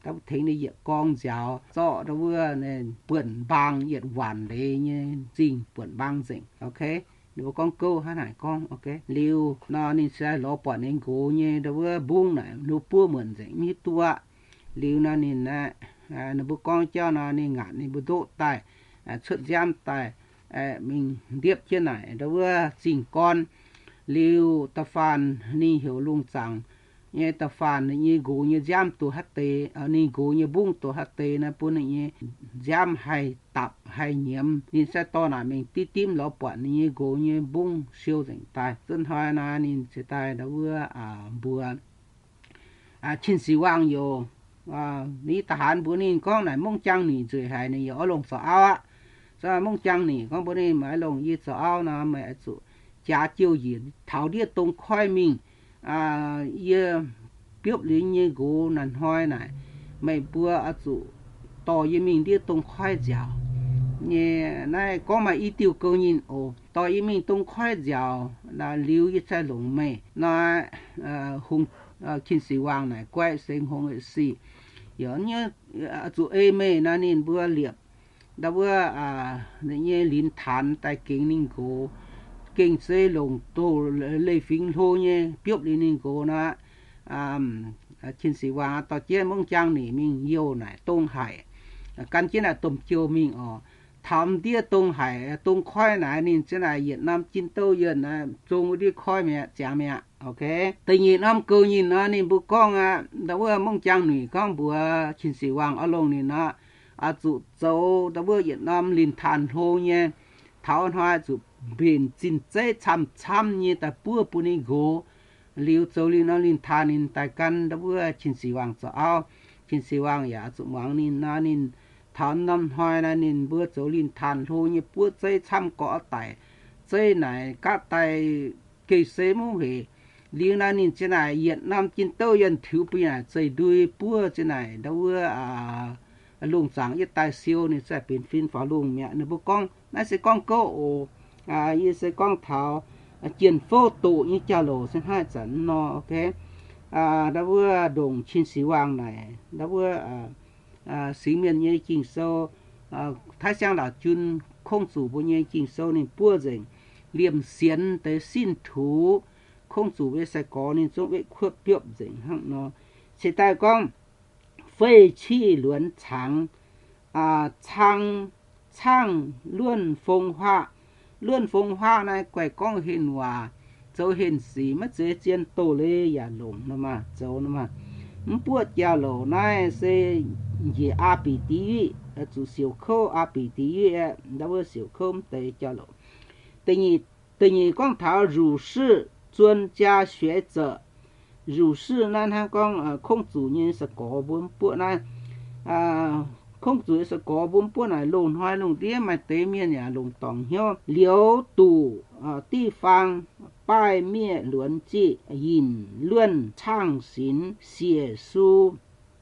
A: tao thấy này giờ con giáo cho đó vừa nên bẩn bang nhiệt hoàn đấy như gì bẩn bang gì ok nếu con câu hay này con ok liu nó nên sẽ lo bỏ nên cố như đó vừa buông này nó bua mượn gì như tua liu nó nên là nó bữa con cho nó nên ngạn nên bữa độ tài xuất giam tài mình tiếp trên này đó vừa chỉnh con liu ta phàn ni hiểu lung rằng như ta phàn như gù như giam tu hát tê ở ni gù như bung tu hát tê na bún như giam hay tập hay nhiễm nên sẽ to là mình tí tím lọ bọt như gù như bung siêu rảnh tai dân hoa na nên sẽ tai đó vừa à bùa à chín sĩ wang yo à ní ta hàn bữa nên con này mong chăng nỉ rồi hay này ở lồng sọ áo á sao mong chăng nỉ con bữa nên mà lồng như sọ áo na mẹ chủ giá chiêu gì thảo địa tông khoai mình à ye biểu lý như gỗ nàn hoi này mày bữa ở chủ tỏ ye mình địa tông khoai dẻo nhẹ này có mà ý tiêu câu nhìn ồ tỏ ye mình tông khoai dẻo là liu ye sai lồng mày nó hung kinh sĩ hoàng này quay sinh hung ấy xì giờ như ở chủ ê mày nó nên bữa liệp đã bữa à như lín thán tại kính ninh gỗ kinh xây lồng tô lấy phím thô nhé biết đi nên cô nó à trên sĩ hoàng tao chế mong trang này mình yêu này tông hải căn chế là tôm chiêu mình ở thảm địa tông hải tông khoai này nên thế này Việt Nam chín tâu yên này trông đi khoai mẹ chả mẹ ok tự nhiên năm câu nhìn nó nên bố con à đâu có mong trang này con bữa trên sĩ hoàng ở lồng này nó à tụ châu đâu có Việt Nam liền thàn thô nhé thảo hoa tụ biển chín chế chăm chăm như ta bữa bữa này gỗ liu châu liu nó liên than in tại căn đó bữa chín sĩ hoàng cho ao chín sĩ hoàng giả tụ hoàng nên na nên thảo năm hoa na nên bữa châu liên than thôi như bữa chế chăm cỏ tại chế này các tại cây xế mũ về liu na nên thế này Việt Nam chín tâu dân thiếu bây này chế đuôi bữa thế này đó bữa à lùng sáng ít tai siêu nên sẽ biến phim phá lùng mẹ nó bữa con nó sẽ con câu à như sẽ con thảo chuyển phô tụ như cha lồ sẽ hai trận nó ok à đã vừa đồng chín sĩ hoàng này đã vừa à à sĩ miền như trình sâu à thái sang là chun không chủ bao nhiêu trình sâu nên bua rình liềm xiên tới xin thú không chủ với sẽ có nên chỗ với khuất tiệm rình hăng nó sẽ tại con phê chi luận trắng à trăng trăng luôn phong hoa luôn phong hoa này quay con hình hòa châu hình sĩ mất dễ chiến tổ lê giả lủng nó mà châu nó mà bữa gia lỗ này sẽ gì a bị tí ở chủ siêu khâu a bị tí đã vừa siêu khâu tới gia lỗ tự nhiên tự nhiên con thảo rủ sư chuyên gia 学者 rủ sư nên hai con không chủ nhân sẽ có bốn bữa này à không chủ sẽ có bốn bữa này lồng hai lồng tía mà tế miền nhà lồng tòng hiếu liễu tù địa phương bài miệt luận trị yin luận trang xin xie su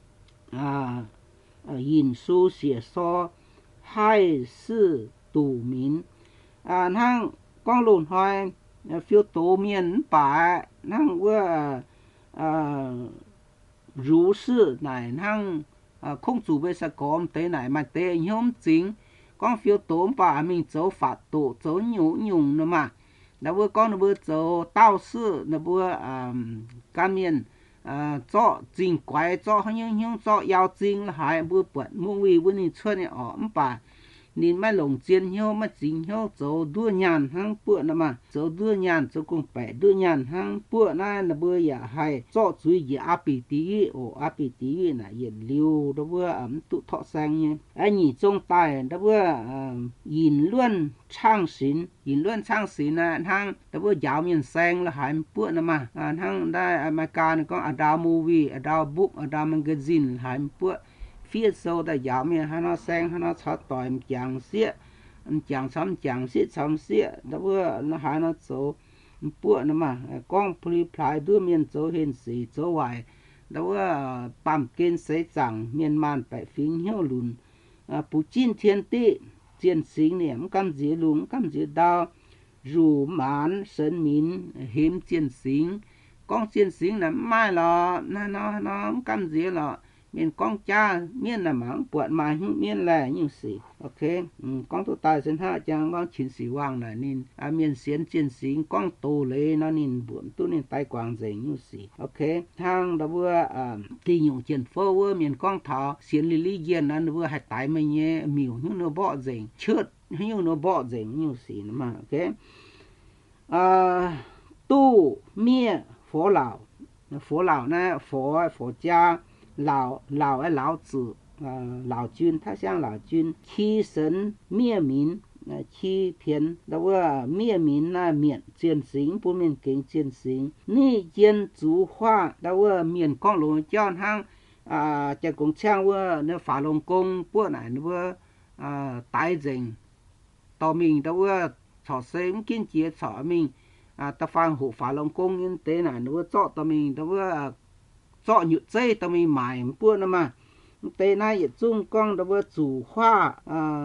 A: à yin su xie so hai sư tù mín à năng con lồng hai phiêu tố miền bà năng vừa à rú sư này năng à không chủ bây giờ có tế này mà tế nhóm chính con phiêu tố bà mình dấu phạt tổ dấu nhũ nhung nữa mà đã vừa con nó vừa dấu tao sư nó vừa à cam miền à cho chính quái cho hay nhưng nhưng cho yêu chính là hai vừa bận mua vì vừa nên chơi này ở bà nên mà lồng chiên hiếu mà chính hiếu dấu đua nhàn hang bữa nữa mà dấu đua nhàn dấu cùng bẻ đua nhàn hang bữa này là bữa giả hay cho chú ý áp bị tí ổ áp bị tí là hiện liu đó bữa ẩm tụ thọ sang nhé anh nhìn trong tay đó bữa nhìn luôn trang xin nhìn luôn trang xin là hang đó bữa giáo miền sang là hai bữa nữa mà hang đây American có Adam movie Adam book Adam magazine hai bữa phía sau đã giảm miền hai nó sang hai nó chót tỏi chẳng xía chẳng sắm chẳng xía sắm xía đó bữa nó hai nó số bữa nữa mà con pli plai đưa miền số hiện sĩ số ngoài đó bữa bám kiên sấy chẳng miền man phải phím hiếu lùn bù chín thiên tị chiến sinh niệm cam dễ lúng cam dễ đau rủ mán sơn mín hiếm chiến sinh con chiến sinh là mai là nó nó nó cam dễ là miền con cha miền là mảng buồn mà miền là như gì ok con tu tài sinh hạ chẳng con chiến sĩ hoàng là nên à miền xiên chiến sĩ con tu lệ nó nên buồn tu nên tài quang gì như gì ok thang đó vừa à kỳ nhung chiến phô vừa miền con thọ xiên lý lý yên nó vừa hay tài mấy nhé miêu như nó bỏ gì chớt như nó bỏ gì như gì nữa mà ok à tu mía phổ lão phổ lão nè phổ phổ cha lão lão ấy lão tử à lão君他像老君欺神灭民欺骗đó là灭民那免践行不免给践行逆见主化đó là miền con lồng cho hang àจะcũng trangว่าnó phá lồng công bữa này nó à tái dình tao mình đó là thọ sinh kiến chế thọ mình à ta phang hộ phá lồng công như thế này nó cho tao mình đó là cho nhựa dây tao mình mài bữa nữa mà tây nay trung con đó với chủ hoa à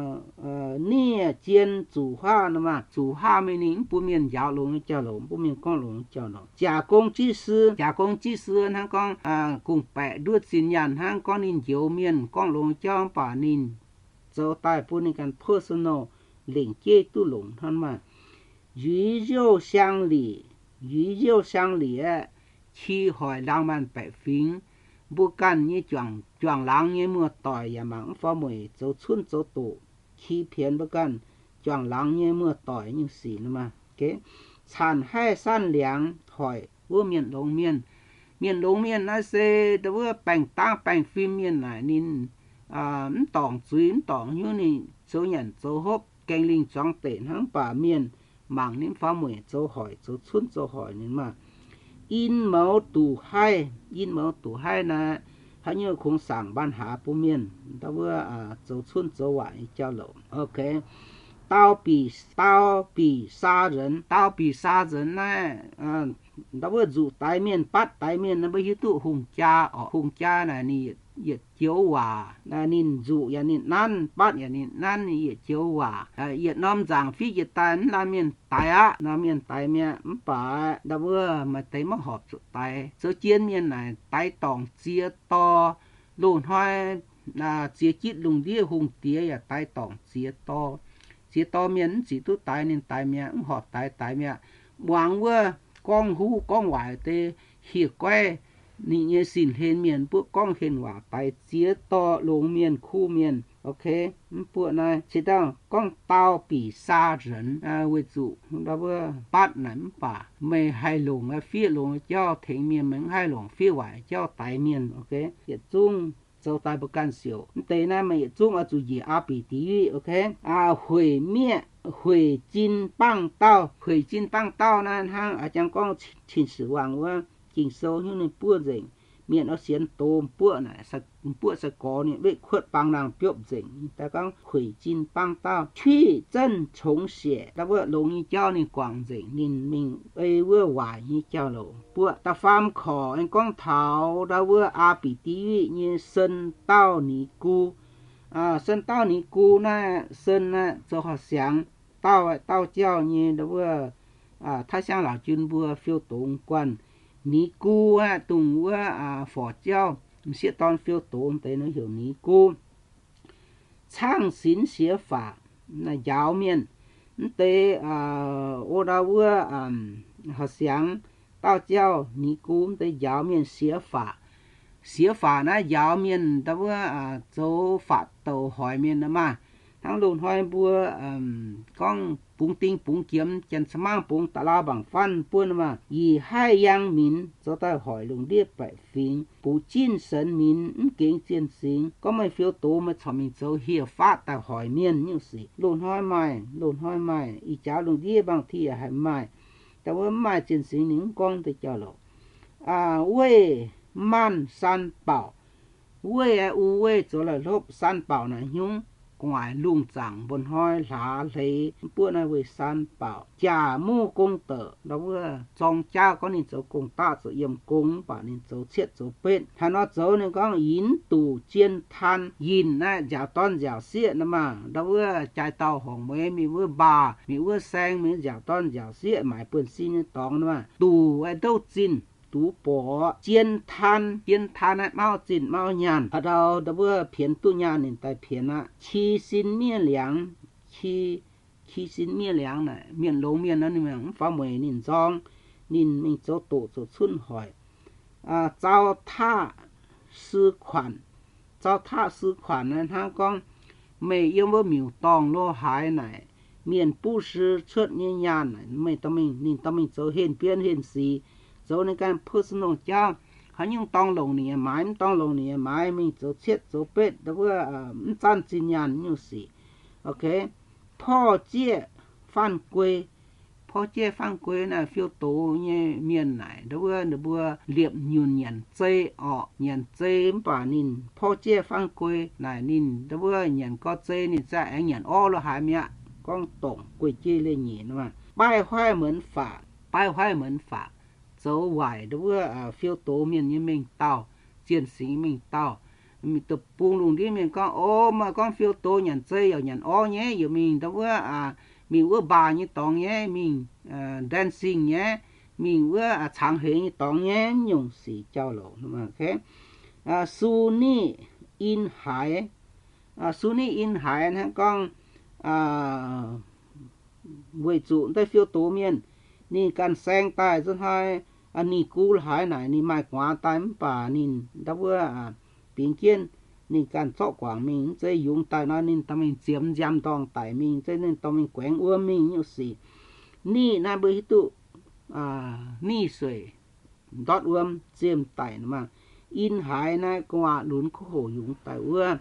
A: nia chiên chủ hoa nữa mà chủ hoa mình nín bù miền giáo lồng giáo lồng bù miền con lồng giáo lồng gia công chi sư gia công chi sư hắn con à cùng bè đuôi xin nhàn hắn con nín dấu miền con lồng giáo bà nín dấu tai bù nínกัน personal 领接tu lồng hắn mà鱼肉乡里鱼肉乡里气海浪漫百分不干你撞撞狼你莫ต่อยมังฟ้าหมวยเจ้าชุนเจ้าตู่ขี้เพียน不干撞狼你莫ต่อยนี่สินะมาโอเคฉันให้สั้นเหลียงถอยว่าเมียนลงเมียนเมียนลงเมียนนะเซแต่ว่าแป่งตาแป่งฟิล์มเมียนไหนนินอ่าตองจุยตองอยู่นี่เจ้าหยันเจ้าฮบแกงลิงจ้องเตนทั้งป่าเมียนมังนี่ฟ้าหมวยเจ้าหอยเจ้าชุนเจ้าหอยนี่มาอินเมาตู่ให้อินเมาตู่ให้นะให้เนี่ยคงสั่งบ้านหาผู้เมียนแต่ว่าอ่าเจ้าชุนเจ้าไหวเจ้าหลงโอเค刀比刀比杀人刀比杀人呢อ่าแต่ว่าจู่ตายเมียนปัดตายเมียนนะไม่ใช่ตู้หงจ้าอ๋อหงจ้าน่ะนี่เหยียดเจียวว่าน่ะนินจู่อย่างนี้นั่นปัดอย่างนี้นั่นเหยียดเจียวว่าเอ่อเหยียดน้อมจางฟีเหยียดตายน้ำเมียนตายอ่ะน้ำเมียนตายเมียมันป่าแต่ว่ามาเตะมาหอบสุดตายเจ้าเจียนเมียนไหนตายตองเจียต่อลุงห้อยน่ะเจียจิตลุงเดียหงเตี้ยอย่าตายตองเจียต่อเจียต่อเมียนจีตุตายนินตายเมียหอบตายตายเมียหวังว่าcon hú con hoài tê hiểu quay nị như xin lên miền bữa con hiện quả tại chia to lồng miền khu miền ok bữa này chỉ tao con tao bị xa rấn à với chủ đó bữa bắt nắm bà mày hai lồng ở phía lồng cho thành miền mình hai lồng phía ngoài cho tại miền ok hiện chung châu tai bữa can xỉu tây nam mày chung ở chủ gì à bị tí ok à hủy miệng hủy chín băng tao hủy chín băng tao nan hang ở trong con trình sử hoàngว่าจริงโซnhư này bữa gì miệng nó xiên tôm bữa này sạch bữa sạch có này bị khuất băng nàng biểu gì ta con hủy chín băng tao truy chân chống xẻ ta vợ lồng như cho này quảng gì nhìn mình ấy vừa hoài như cho lồng bữa ta phàm khỏ anh con thảo ta vừa a bị tí như sân tao ní cu à sân tao ní cu na sân na cho họ sáng tao tao giao như đó vừa à他乡老君vừa phiêu tốn quan ní cu á tùng vừa à phò giao sẽ toàn phiêu tốn tới nó hiểu ní cu trang xin xế phả là giáo miền tế à ô đó vừa à họ sáng tao giao ní cu tới giáo miền xế phả xế phả nó giáo miền đó vừa à châu phạt tàu hỏi miền đó mà thằng lùn hỏi bùa con bung tinh bung kiếm chân sâm mang bung tà la bằng phan buôn mà y hai yang min cho ta hỏi lùn điệp bảy phiền bù chín sơn min kiến chiến sinh có mấy phiếu tố mà cho mình châu hiểu phát ta hỏi miền như gì lùn hỏi mày lùn hỏi mày y cháu lùn điệp bằng thì hay mày ta với mày chiến sinh những con tới cho lộ à quê man san bảo quê à u quê cho là lốp san bảo này nhung ngoài luồng chẳng bồn hoi lá lấy bữa nay về san bảo cha mu công tử đó vừa trong cha có nên chỗ công ta chỗ yếm công và nên chỗ chết chỗ bên hắn nó chỗ nên có yến tù chiên than yin na giáo ton giáo xịa nữa mà đó vừa trái tàu hồng mấy mi vừa bà mi vừa sang mi giáo ton giáo xịa mãi bữa xin tòng nữa mà tù ai đâu chín tú bỏ chiên than chiên than này mau chín mau nhàn ở đâu đó vừa phiền tu nhàn nên tại phiền á chi xin miên liang chi chi xin miên liang này miên lỗ miên nó nên phá mười nên giong nên mình cho tổ cho xuân hỏi à giao tha sư khoản giao tha sư khoản này他讲每因为苗当落海này miền bù sư xuất như nhàn này mấy tao mình nên tao mình cho hiện biến hiện sĩ cho nên cái personal cho hắn những tông lồng này mãi tông lồng này mãi mình cho chết cho bết đó vừa chân chính nhàn như sĩ okพ่อ chia phan quê พ่อ chia phan quê là phiêu tố như miền này đó vừa đó vừa liệp nhún nhàn chơi ọ nhàn chơi bà nín พ่อ chia phan quê này nín đó vừa nhàn có chơi nín ra anh nhàn o lo hai mẹ con tổng quê chia lên nhỉ mà bài hoài mẫn phả bài hoài mẫn phả dấu hoài đó vừa à phiêu tố miền như mình tao chiến sĩ mình tao mình tập buông lùng đi mình con ô mà con phiêu tố nhàn chơi ở nhàn o nhé giờ mình đó vừa à mình vừa bà như tòng nhé mình uh, dancing nhé mình vừa à sáng hình như tòng nhé nhung sĩ trao lộ mà ok à Sunni in hải à Sunni in hải ha con à với chủ tới phiêu tố miền ni can sang tai rất hay anh ni cú hải này ni mai quá tai bà ni đã vừa à biến kiến ni can cho quảng mình chơi dùng tai nó nên tao mình chiếm giam tòng tại mình cho nên tao mình quen ưa mình như gì ni na bơi tụ à ni sưởi đót ươm chiếm tại mà in hải này qua đốn khổ dùng tại ưa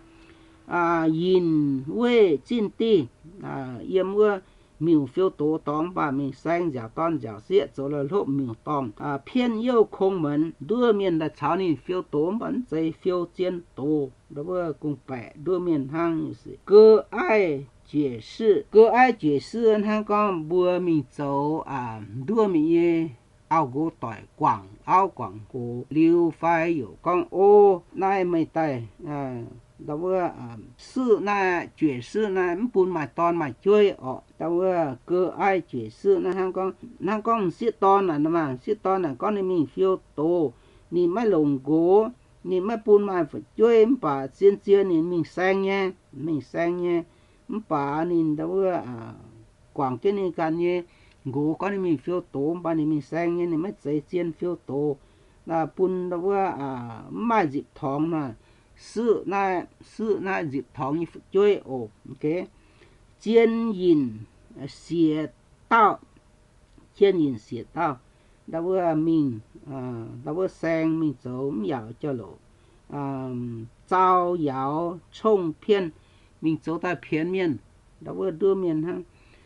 A: à yin quê chín ti à yếm ưa miêu phiêu tố tòng bà mình sang giả ton giả xiết rồi là lốp miêu tòng à phiên yêu không mẫn đưa miền là cháu nên phiêu tố vẫn dây phiêu chiên tố đó vừa cùng bẻ đưa miền hang cơ ai解释cơ ai解释hang con bùa mình cháu à đưa mình ye ao gỗ tỏi quảng ao quảng gỗ liu phai hiểu con ô nay mày tay à đó vừa à sự na chuyển sự na bún mài ton mài chơi ở đó vừa cơ ai chuyển sự na hang con hang con xiết ton là mà xiết ton là con nên mình phiêu tổ ni mai lồng gỗ ni mai bún mài phải chơi bà chiên chiên ni mình sang nha mình sang nha bà ni đó vừa à quảng cái ni can nha gỗ con nên mình phiêu tổ bà ni mình sang nha ni mai dây chiên phiêu tổ là bún đó vừa à mai dịp thòng mà sự na sự na dịp thòng như chơi ồ ok chiên yin xỉa tao chiên yin xỉa tao đó vừa mình à đó vừa sang mình giống giàu cho lộ à trao giàu trông phiên mình chỗ ta phiên miền đó vừa đưa miền ha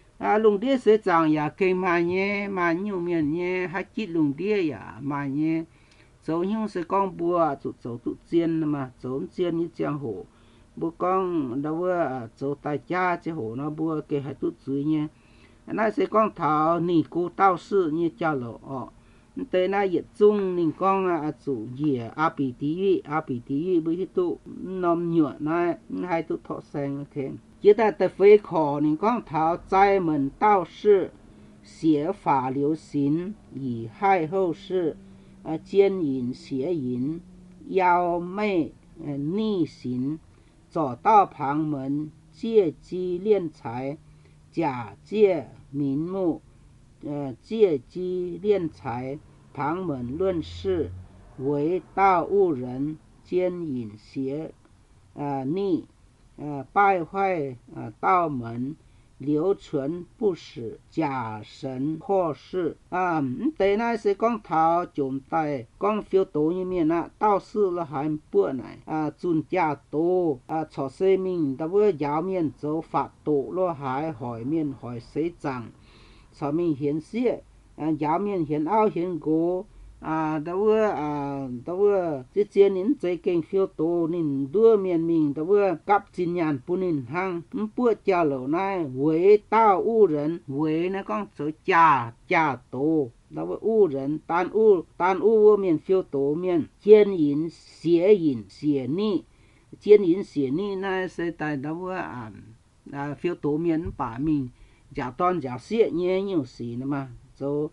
A: à lùng đĩa sẽ chẳng ya cây mà nhé mà nhiều miền nhé hay chít lùng đĩa ya mà nhé dấu nhung sẽ con bùa tụ dấu tụ chiên mà dấu chiên như chiang hổ bùa con đâu vừa dấu tài cha chứ hổ nó bùa kê hai tụ dưới nhé nó sẽ con thảo nỉ cô tao sự như cha lộ ọ tới na yết chung nỉ con à chủ dìa a bì tí a bì tí với tụ nôm nhựa này hai tụ thọ sen ok chỉ ta tới phê khổ nỉ con thảo trái mình tao sự xế pháp lưu行以害后世啊，奸淫邪淫，妖媚呃逆行，走到旁门，借机敛财，假借名目，呃借机敛财，旁门论事，为盗误人，奸淫邪呃逆，呃败坏呃道门。流传不死，假神破事啊！对那些讲头总带讲phiêu tố như miền á, đạo sư là hai bữa này à chuẩn gia tổ à cho xây mình đã vừa giáo miền dấu pháp tổ lo hai hỏi miền hỏi xây chẳng cho mình hiến xịa à giáo miền hiến ao hiến gỗ à đã vừa à đã vừa chỉ chiến nín chơi kinh phiêu tố nín đưa miền mình đã vừa cặp chín nhàn bún nín hang bữa cha lẩu này với tao u人với nó con số cha cha tổ đã vừa u人tan u tan u miền phiêu tố miền chiến yến xế yến xế ni chiến yến xế ni này sẽ tại đã vừa à à phiêu tố miền bà mình giả ton giả xịa nhé nhiều xí nữa mà so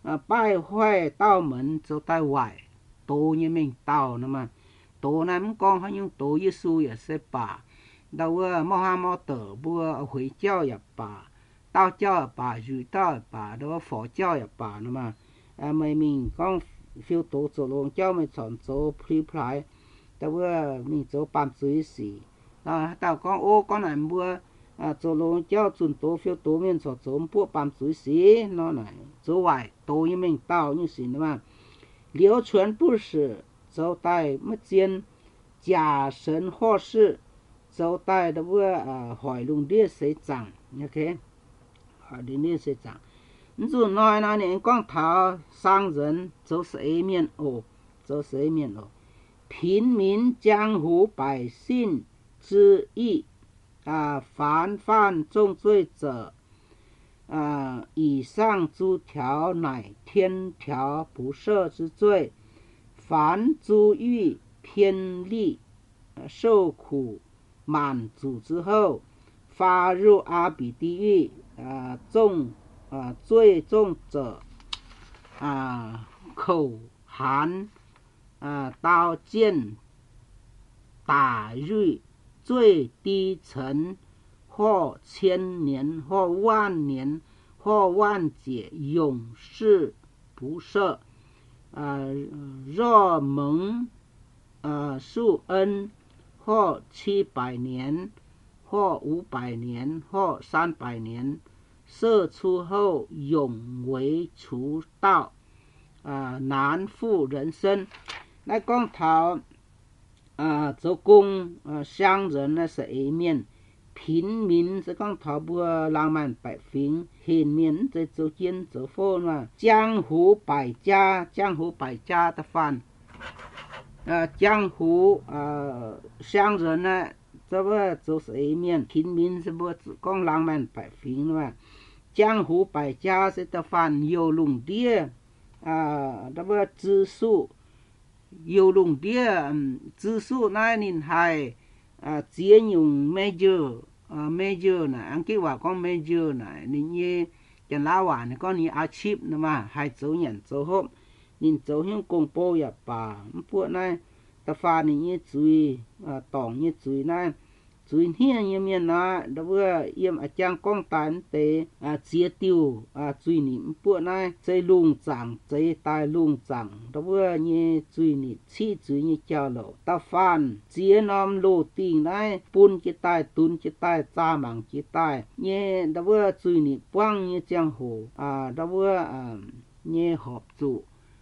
A: à, bài hoài tao mình cho tai hoài tổ như mình tao nữa mà tổ này mình con hay những tổ Giêsu ya sẽ bà đâu à mò ha mò tờ bữa hồi giáo ya bà tao giáo bà rủi tao bà đó phò giáo ya bà nữa mà à mày mình con phiêu tổ cho luôn giáo mình chọn cho pre prai đâu à mình cho bám dưới xì à tao con ô con này bữa à cho luôn giáo chuẩn tổ phiêu tổ mình cho cho bữa bám dưới xì nó này cho vậy tổ như mình tao như xì nữa mà流传不是周代目前假神或是周代的我啊海龙烈水涨 ，OK， 海龙烈水涨。你就nói那年光头商人就是一面哦，就是一面哦，平民江湖百姓之意啊，凡犯重罪者。啊，以上诸条乃天条不赦之罪，凡诸欲偏利，受苦满足之后，发入阿鼻地狱。啊，重啊最重者啊口含啊刀剑打入最低层。或千年，或万年，或万劫，永世不赦。啊，若蒙啊受恩，或七百年，或五百年，或三百年，射出后永为除道，啊，难复人生。那讲头啊，做工啊，商人那是一面。平民是讲头部浪漫百姓，平民在做奸做货嘛。江湖百家，江湖百家的饭，呃，江湖呃商人呢，这个就是一面，平民是不只讲浪漫百姓嘛。江湖百家是的饭有龙爹啊，这个知数有龙爹，嗯，知数那年还。à chia dùng major à major này anh kêuว่าcon major này nên như cái lão hòa này con như achieve nữa mà hai chỗ nhận chỗ hôm nhìn chỗ hiếu công bố ya bà bữa nay ta pha này như chui à tòng như chui này chui hiên như miền nó đó vừa yếm ở trang công tán tế à chia tiêu à chui niệm bữa nay chơi lung chẳng chơi tai lung chẳng đó vừa như chui niệm chi chui như chào lộ ta phan chia nom lô tiền này bún cái tai tun cái tai cha mảng cái tai như đó vừa chui niệm quăng như giang hồ à đó vừa à như họp chủ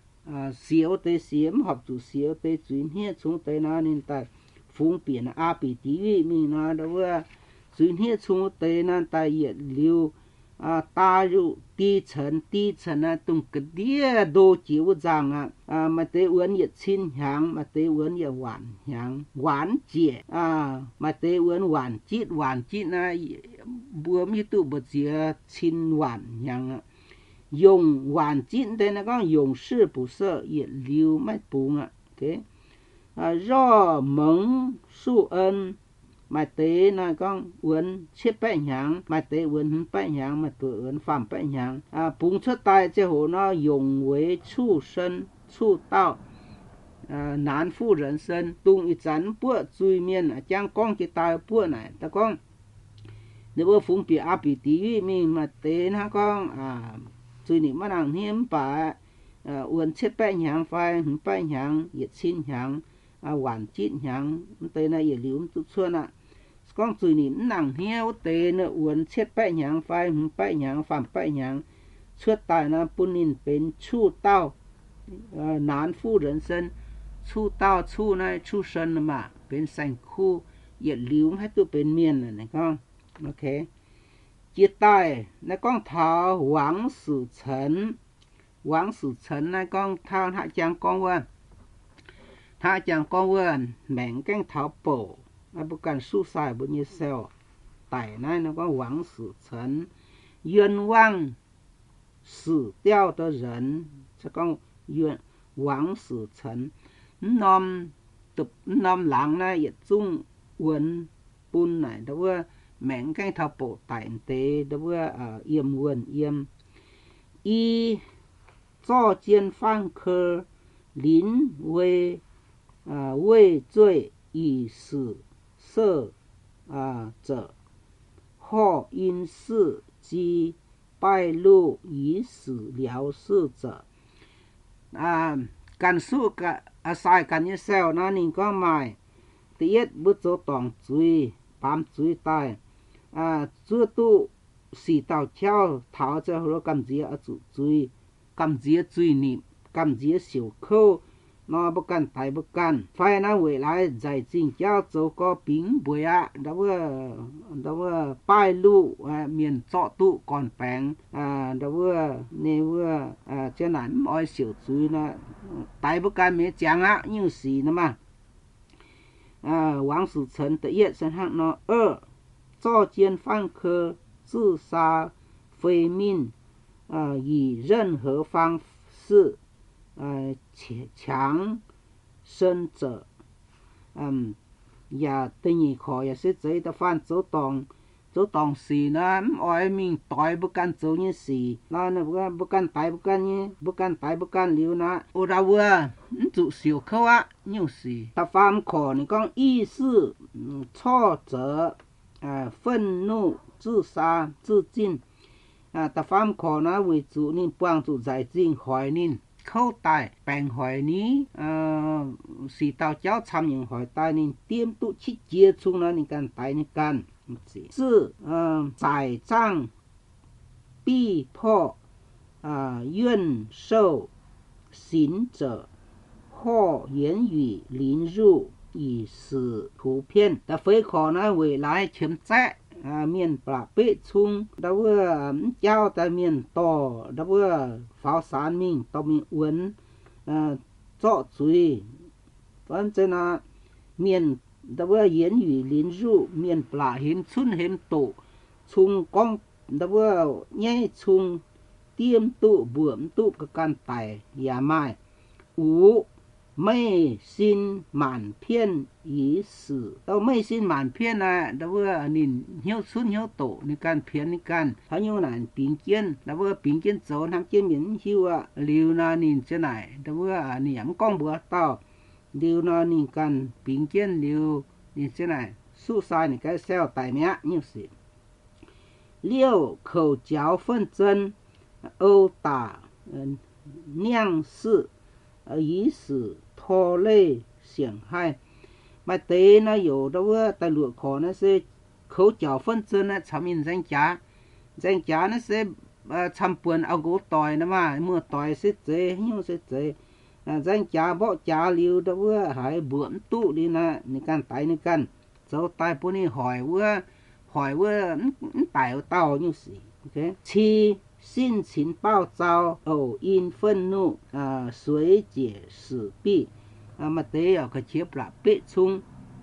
A: à xíu tế xiêm họp chủ xíu tế chui hiên xuống tế nó nên ta phung biển a bị tí vị mình nó đó vừa dưới hết xuống tây nó ta hiện liu à ta dụ ti trần ti trần là tung cái đĩa đồ chiếu rằng à mà tế uốn nhiệt xin hàng mà tế uốn nhiệt hoàn hàng hoàn chè à mà tế uốn hoàn chít hoàn chít na bữa mi tụ bật chia xin hoàn hàng dùng hoàn chít đây nó có dùng sư bổ sợ hiện liu mấy bùng ạ thế à, do mong su ân mà tế nói con uốn chết bệ nhang mà tế uốn bệ nhang mà tự uốn phạm bệ nhang à bùng xuất tai chế hồ nó dùng với chu sân chu đạo à nan phu人生 tung ít chán bữa chui miên à chang con cái tai bữa này ta con nếu bữa phụng bị áp bị tí mình mà tế nó con à chui niệm mà nàng hiếm bà à uốn chết bệ nhang phải bệ nhang nhiệt xin nhang à hoàn chít nhang tê này giờ liu tụt xuân ạ con chui niệm nàng hiếu tê nó uốn chết bệ nhang phải bệ nhang phạm bệ nhang xuất tài nó bún in bên chu tao nán phu人生 chu tao chu này chu sân mà bên sành khu giờ liu hay tụi bên miền này con ok chia tay này con thảo hoàng sử trần hoàng sử trần này con thao hạ trang con vânถ้าจังก็เวิร์นแม่งแก้งเท้าโป่อาบุกันสู้สายบุญเซลไต่นั่นก็หวังสื่อเฉิน愿望死掉的人这个愿望死成นอมตุบนอมหลังนะอย่าจุ้งเวินปุนไหนแต่ว่าแม่งแก้งเท้าโป่ไต่เตแต่ว่าเอี่ยมเวินเอี่ยมอี作奸犯科，临危啊畏罪以死色啊者，或因事机败露以死了事者啊，กันสู้กับอาศัยกันยี่เซลนะนี่ก็หมายเตียดบุโจตองจุยปามจุยตายอ่าจุดตู้สีเต่าเช่าเท้าจะหัวกำเจียจุจุยกำเจียจุยนี่กำเจียเสียวเข้านอบุกันไตบุกันไฟนั้นเวลาใจจริงเจ้าโจก็ปิงบัวดาวดาวป้ายลูกเมียนเจาะตู้ก่อนแปงอ่าดาวเนวอ่าเจ้าหนันอ้อยเสียวจุยนะไตบุกันเมียจังอ่ะยิ่งสีนะมาอ่า王世成的叶身上呢二作奸犯科自杀非命啊以任何方式呃强生者嗯也等于可也是这的犯走动走动时呢外面带不干走呢时那呢不干不干带不干呢不干带不干了呢我那我做小口啊有时他犯可你讲意识嗯挫折呃愤怒自杀自尽啊他犯可呢为主呢帮助在进怀念เข้าตายแปลงหอยนี้เอ่อสีเตาเจ้าทำอย่างหอยตายนี่เตรียมตุชิเจียชุงนะในการตายในการสี่เอ่อจ่ายจ้าง逼迫啊愿受行者或言语凌辱以使图片แต่เฟยขอนะเวลาเข็มแจ๊อ่าเมียนปลาเป๊ะชุงดาวเจ้าแต่เมียนต่อดาวฟ้าสารมิงต่อมีอ้วนอ่าเจาะจุยเพราะฉะนั้นเมียนดาว言语凌辱เมียนปลาเห็นชุนเห็นโตชุงก้องดาวแง่ชุงเตรียมตุบวมตุกับการไต่ยาไม้อูไม่สิ้นหมันเพี้ยนอีสื่อเราไม่สิ้นหมันเพี้ยนนะแต่ว่านินเหี่ยวซุนเหี่ยวโตในการเพี้ยนในการพายุนันปิงเกี้ยนแต่ว่าปิงเกี้ยนโจทำเกี้ยนเหม็นหิวอ่ะเลียวนานินจะไหนแต่ว่านี่ยมก้องบัวเต้าเลียวนานินกันปิงเกี้ยนเลียวนี่จะไหนสู้สายในการเซลไตเนี้ยนี่สิเลี้ยว口角纷争殴打酿事呃以使拖累陷害mà tế nó有đó vợ tài liệu khó nó sẽ khấu chảo phân chân nó chấm in danh giá danh giá nó sẽ chăm buồn ao gỗ tỏi nó mà mưa tỏi sẽ chế nhưng sẽ chế danh giá bỏ giá liều đó vợ hãy bướm tụ đi nè ní can tay ní can dấu tay bữa ní hỏi vợ hỏi vợ tài tao như gì ok chi性情暴躁，偶因愤怒啊，随解死毙啊，mà tế ở cái chiếc là bệ chung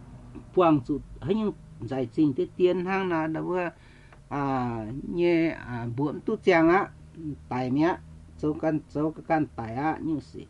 A: quang trụ hay những giải trình tới tiền hàng là đã vừa à như à buồn tu chàng á tài mía châu căn châu cái căn tài á như gì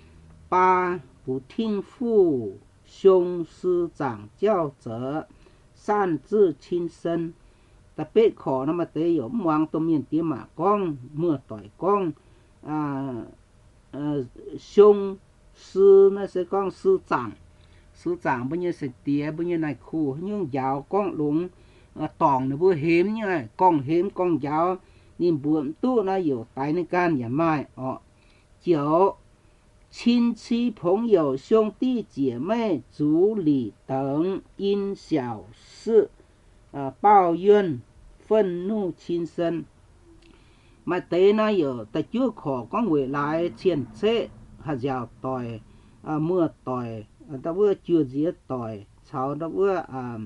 A: ba不听父兄师长教者擅自亲身แต่เป๊ะขอนะมาเตยอยู่วางตัวเมียนเตี้ยหมาก้องเมื่อต่อยก้องอ่าเอ่อชงซื้อนะเสก้องซื้อจังซื้อจังบ่เนี่ยเสเตียบ่เนี่ยนายคู่ยุ่งยาวก้องหลงตองนะบ่เห็มเนี่ยก้องเห็มก้องยาวนี่บวมตู้นะอยู่ตายในการอย่าไม่อ๋อเจียว亲戚朋友兄弟姐妹族里等因小事啊，抱怨、愤怒轻生，mà tế nó ở tại chưa khó có người lại chiến chế hạt dạo tỏi à, mưa tỏi ta vừa chưa gì tỏi sau đó vừa à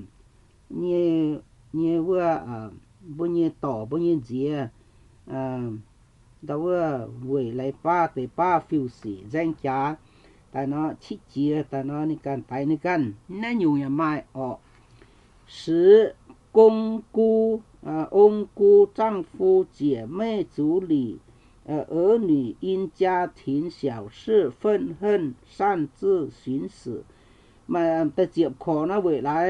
A: như như vừa à bao nhiêu tỏi bao nhiêu gì à ta vừa vừa lại ba tới ba phiêu sĩ danh giá tại nó chích chia tại nó ní can tại ní can nó nhiều nhà mai ọ使公姑啊，翁姑丈夫姐妹族里，呃，儿女因家庭小事愤恨，擅自寻死，mà ta chịu khó nó về lại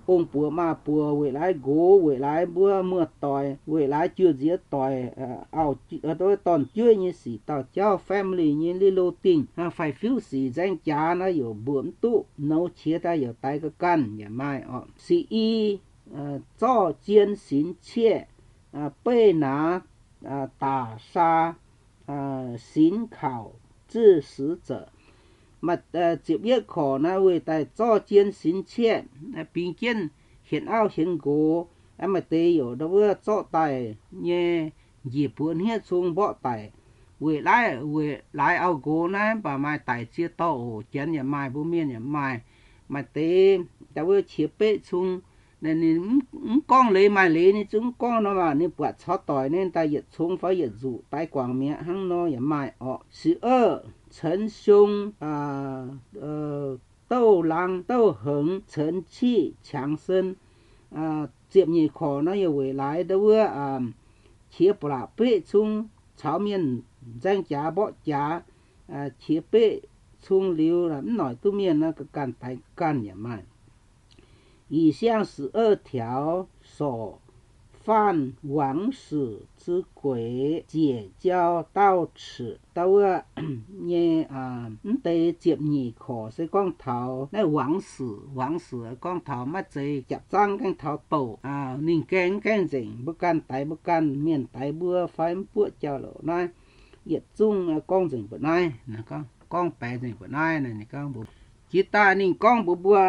A: ông bùa mà bùa về lại gỗ về lại bùa mưa tỏi về lại chưa giết tỏi ao ở đó toàn chưa như sĩ tao cháu family như little thing phải phiếu sĩ danh giá nó有bướm tụ nấu chia ta 有带个干也卖哦是一呃照奸行窃啊被拿啊打杀啊行考致死者mà tiếp biết khó na về tại cho chiến sinh chết bình chiến hiện ao hiện cố em mà tê ở đó vừa cho tài nhé dịp buồn hết xuống bỏ tài về lại về lại ao cố na bà mai tài chia tổ chén nhà mai bố miên nhà mai mà tê ta vừa chia bê xuống nên con lấy mai lấy nên chúng con nó mà nên bật chó tỏi nên ta giật xuống phải giật dụ tai quảng miệng hăng nó nhà mai ọ sự ơ陈兄啊呃斗狼斗横陈气强身啊接你可能有未来的我啊切不啦背从炒面增加不加啊切背从流了脑对面那个干台干也慢以上十二条所犯枉死之鬼解交到此到啊nghe à tê接nhị khổ sẽ con thảo nó枉死枉死con thảo mắt dây chặt răng cái thảo tổ à ninh kén cái gì bữa can tay bữa can miền tay bữa phải bữa chào lộ này yết chung con gì bữa nay nè con con bé gì bữa nay này nè con bố chỉ ta ninh con bữa bữa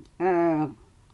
A: à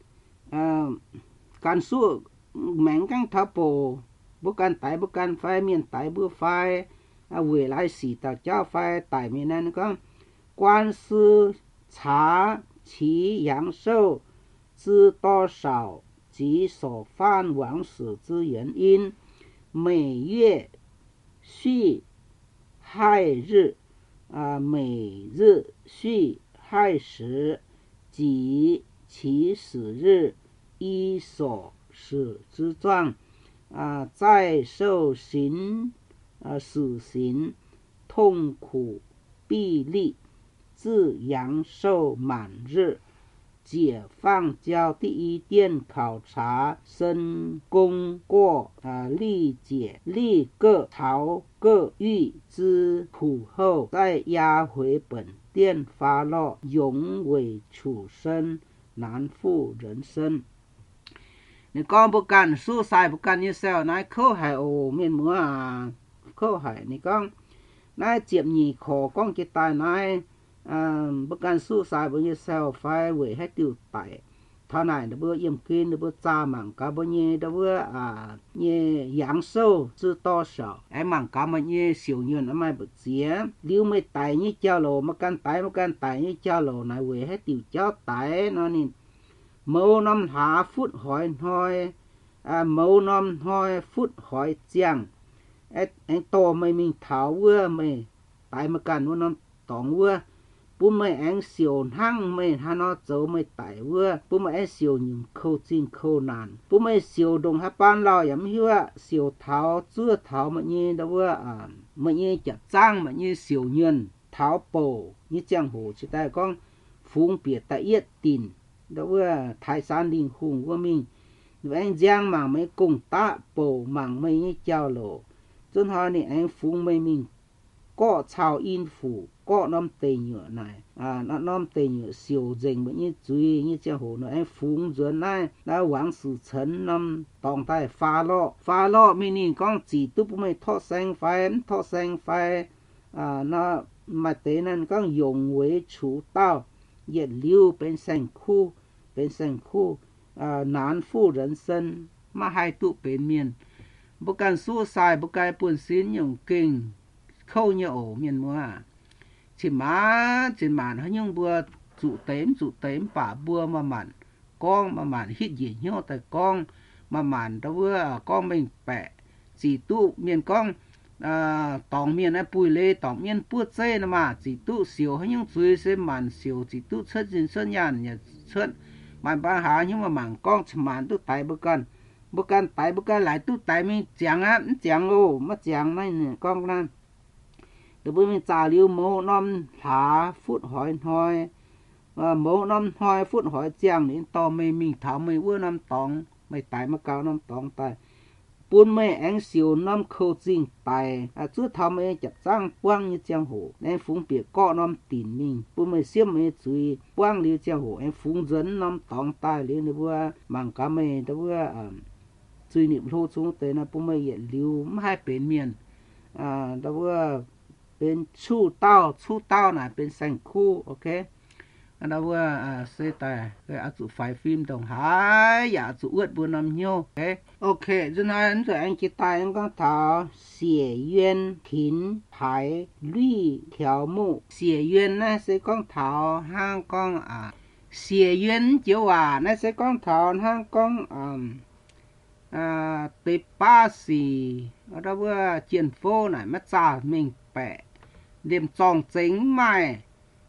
A: à can suốt mẹn cái thảo bồ bữa can tay bữa can phải miền tay bữa phải à về lại xì tao cháu phải tại miền này con quan sư查其阳寿知多少及所犯枉死之原因每月续亥日啊每日续亥时及其死日依所死之状啊再受刑啊死刑痛苦臂力至阳寿满日解放交第一殿考察申功过啊历解历各曹各狱之苦后再押回本殿发落永为处身难复人生你讲不干สู้sai不干 yourself นายเข้าหายโอเมียนมัวเข้าหายนี่ก็นายเจ็บหนีขอก้องกิตายนายอ่า不干สู้sai不 yourself ไฟเวยให้ติวไตเท่าไหร่เดี๋ยวเยี่ยมกินเดี๋ยวจ้ามังกาบ่เย่เดี๋ยวอ่าเย่养寿知多少ไอ้มังกามันเย่เสียวเงินไม่บ่เสียลิ้วไม่ไตนี่เจ้าโลมากันไตมากันไตนี่เจ้าโลนายเวยให้ติวเจ้าไตนั่นนี่mâu năm hạ phút hỏi hỏi à mâu năm hỏi phút hỏi chiang anh anh to mày mình tháo vừa mày tại mà cần nó tỏng vừa bố mày anh xỉu hăng mày hà nó dấu mày tại vừa bố mày anh xỉu những khâu chín khâu nàn bố mày xỉu đồng hát ban lao yếm hiu xỉu tháo chưa tháo mà như đó vừa à mà như chặt trang mà như xỉu nhân tháo bổ như giang hồ chỉ tại con phung biệt tại yết tin đó vừa thái san đình hùng của mình và anh giang mà mấy cùng tạ bổ mảng mấy như chào lộ chân hỏi này anh phung mấy mình có chào in phủ có năm tề nhựa này à nó năm tề nhựa siêu dình bởi như duy như chào hồ nó anh phung duyên này đã quảng sự chấn năm tòng tay pha lọ pha lọ mình nhìn con chỉ túc mấy thoát xanh phai thoát xanh phai à nó mà tế nên con dùng với chủ tao nhiệt lưu bên sành khu bên sành khu à, nán phu人生 mà hai tụ bên miền bố canสู้sai bố cái buồn xin nhung kinh khâu như ổ miền mua chỉ má chỉ màn hơi nhung bữa tụ tém tụ tém bả bữa mà màn con mà màn hít gì nhau tại con mà màn đó bữa con mình bẻ chỉ tụ miền con à tòng miền ấy bùi lê tòng miền bút dê mà chỉ tụ xỉu hơi nhung dưới sẽ màn xỉu chỉ tụ chất trên sơn nhàn nhà sơn màn ba hà nhưng mà màn con màn tụ tại bữa can bữa can tại bữa can lại tụ tại mình chẳng á chẳng ô mất chẳng này nè con nan từ bữa mình trả liu mô năm thả phút hỏi hỏi à mỗi năm hai phút hỏi chàng đến to mày mình thảo mày vừa năm tòng mày tại mà cao năm tòng tại buôn mày anh siêu năm khâu chính tại à chú thảo mày chặt giang quang như giang hồ nên phụng biệt có năm tiền mình buôn mày xiêm mày chui quang liu giang hồ anh phụng dẫn năm tòng tại liu nữa vừa mang cá mày đó vừa à chui niệm lô xuống tới là buôn mày hiện liu hai bên miền à đó vừa bên chu tao chu tao này bên sành khu ok anh đâu vừa à xe tài cái áp dụng phải phim đồng hải giả dụ ướt buôn năm nhiêu ok ok rồi này anh rồi anh chỉ tài anh có thảo xie yuan thính thái lũy条目xie yuan呢是讲thảo香港啊xie yuan就話呢是講thảo香港嗯啊第八是anh đâu vừa chiến phố này mất trả mình bẻ điểm trọng chính mày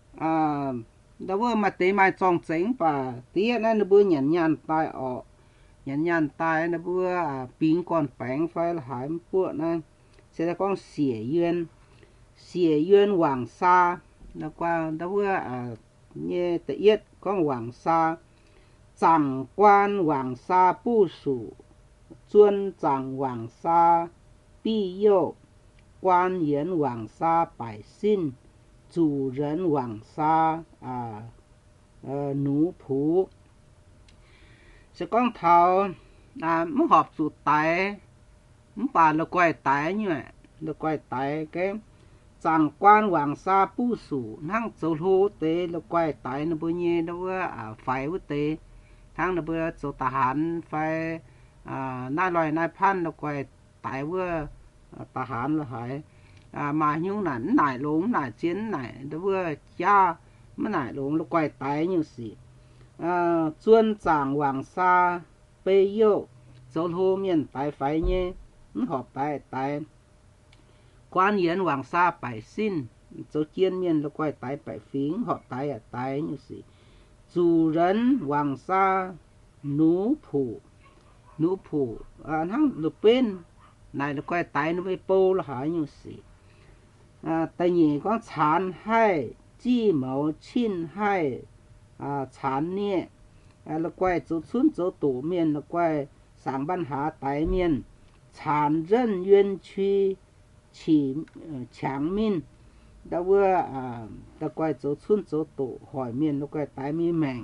A: à đó vừa mà tế mai trong chính và tía nó vừa nhận nhận tay ở nhận nhận tay nó vừa pin con bánh phải là hải bữa này sẽ là con xỉa duyên xỉa duyên hoàng sa nó qua đó vừa à nghe tự yết con hoàng sa chẳng quan hoàng sa bu sủ chuyên chẳng hoàng sa bi yêu quan yến hoàng sa百姓主人王沙啊，呃奴仆，是講頭啊，唔學做大，唔把了怪大呢，了怪大嘅長官王沙部署，ทั้ง做好地了怪大那不呢，那個啊ฝ่าย地，ทั้ง那個做ทหารฝ่าย啊นายร้อยนายพัน了怪大ว่าทหารละหาย à mà nhung là nải lúng nải chiến nải đó vừa cha mà nải lúng nó quay tái như gì à chuyên giảng hoàng sa bê yêu dấu hô miền tái phái nhé nó họp tái tái quan yến hoàng sa bảy xin dấu chiên miền nó quay tái bảy phím họp tái ở tái như gì chủ人hoàng sa nú phủ nú phủ à hắn được bên này nó quay tái nó với bô là hả như gì à tại vì có chán hay chi mẫu chín hay à chán nhẹ à là quay chỗ xuân chỗ tổ miền là quay sáng ban hạ tại miền chán dân nguyên truy chỉ chẳng miền đó vừa à là quay chỗ xuân chỗ tổ hỏi miền là quay tại miền mèn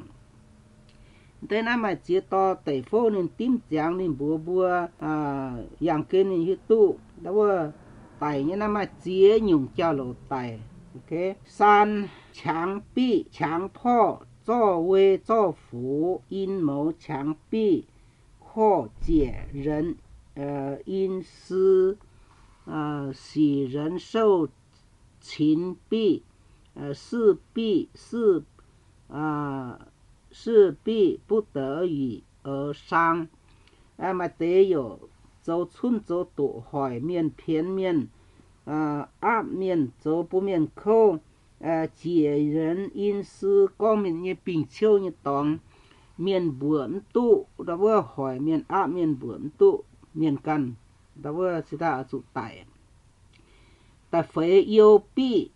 A: thế nên mà chỉ to tẩy phố nên tím trắng nên bùa bùa à dạng kia nên hết tụ đó vừa tài như năm mà chia nhung cho lộ tài ok san chẳng bị chẳng po cho quê cho phủ in mẫu chẳng bị khó解人呃因私呃喜人受情弊呃事弊事啊事弊不得已而伤那么得有走村走tổ hỏi miền偏miền à, áp miền走不miền khâu à,解人因私có miền như bình chiêu như tòng miền buồn tụ đó vừa hỏi miền áp miền buồn tụ miền căn đó vừa sẽ ta tụ tại ta phải yêu bi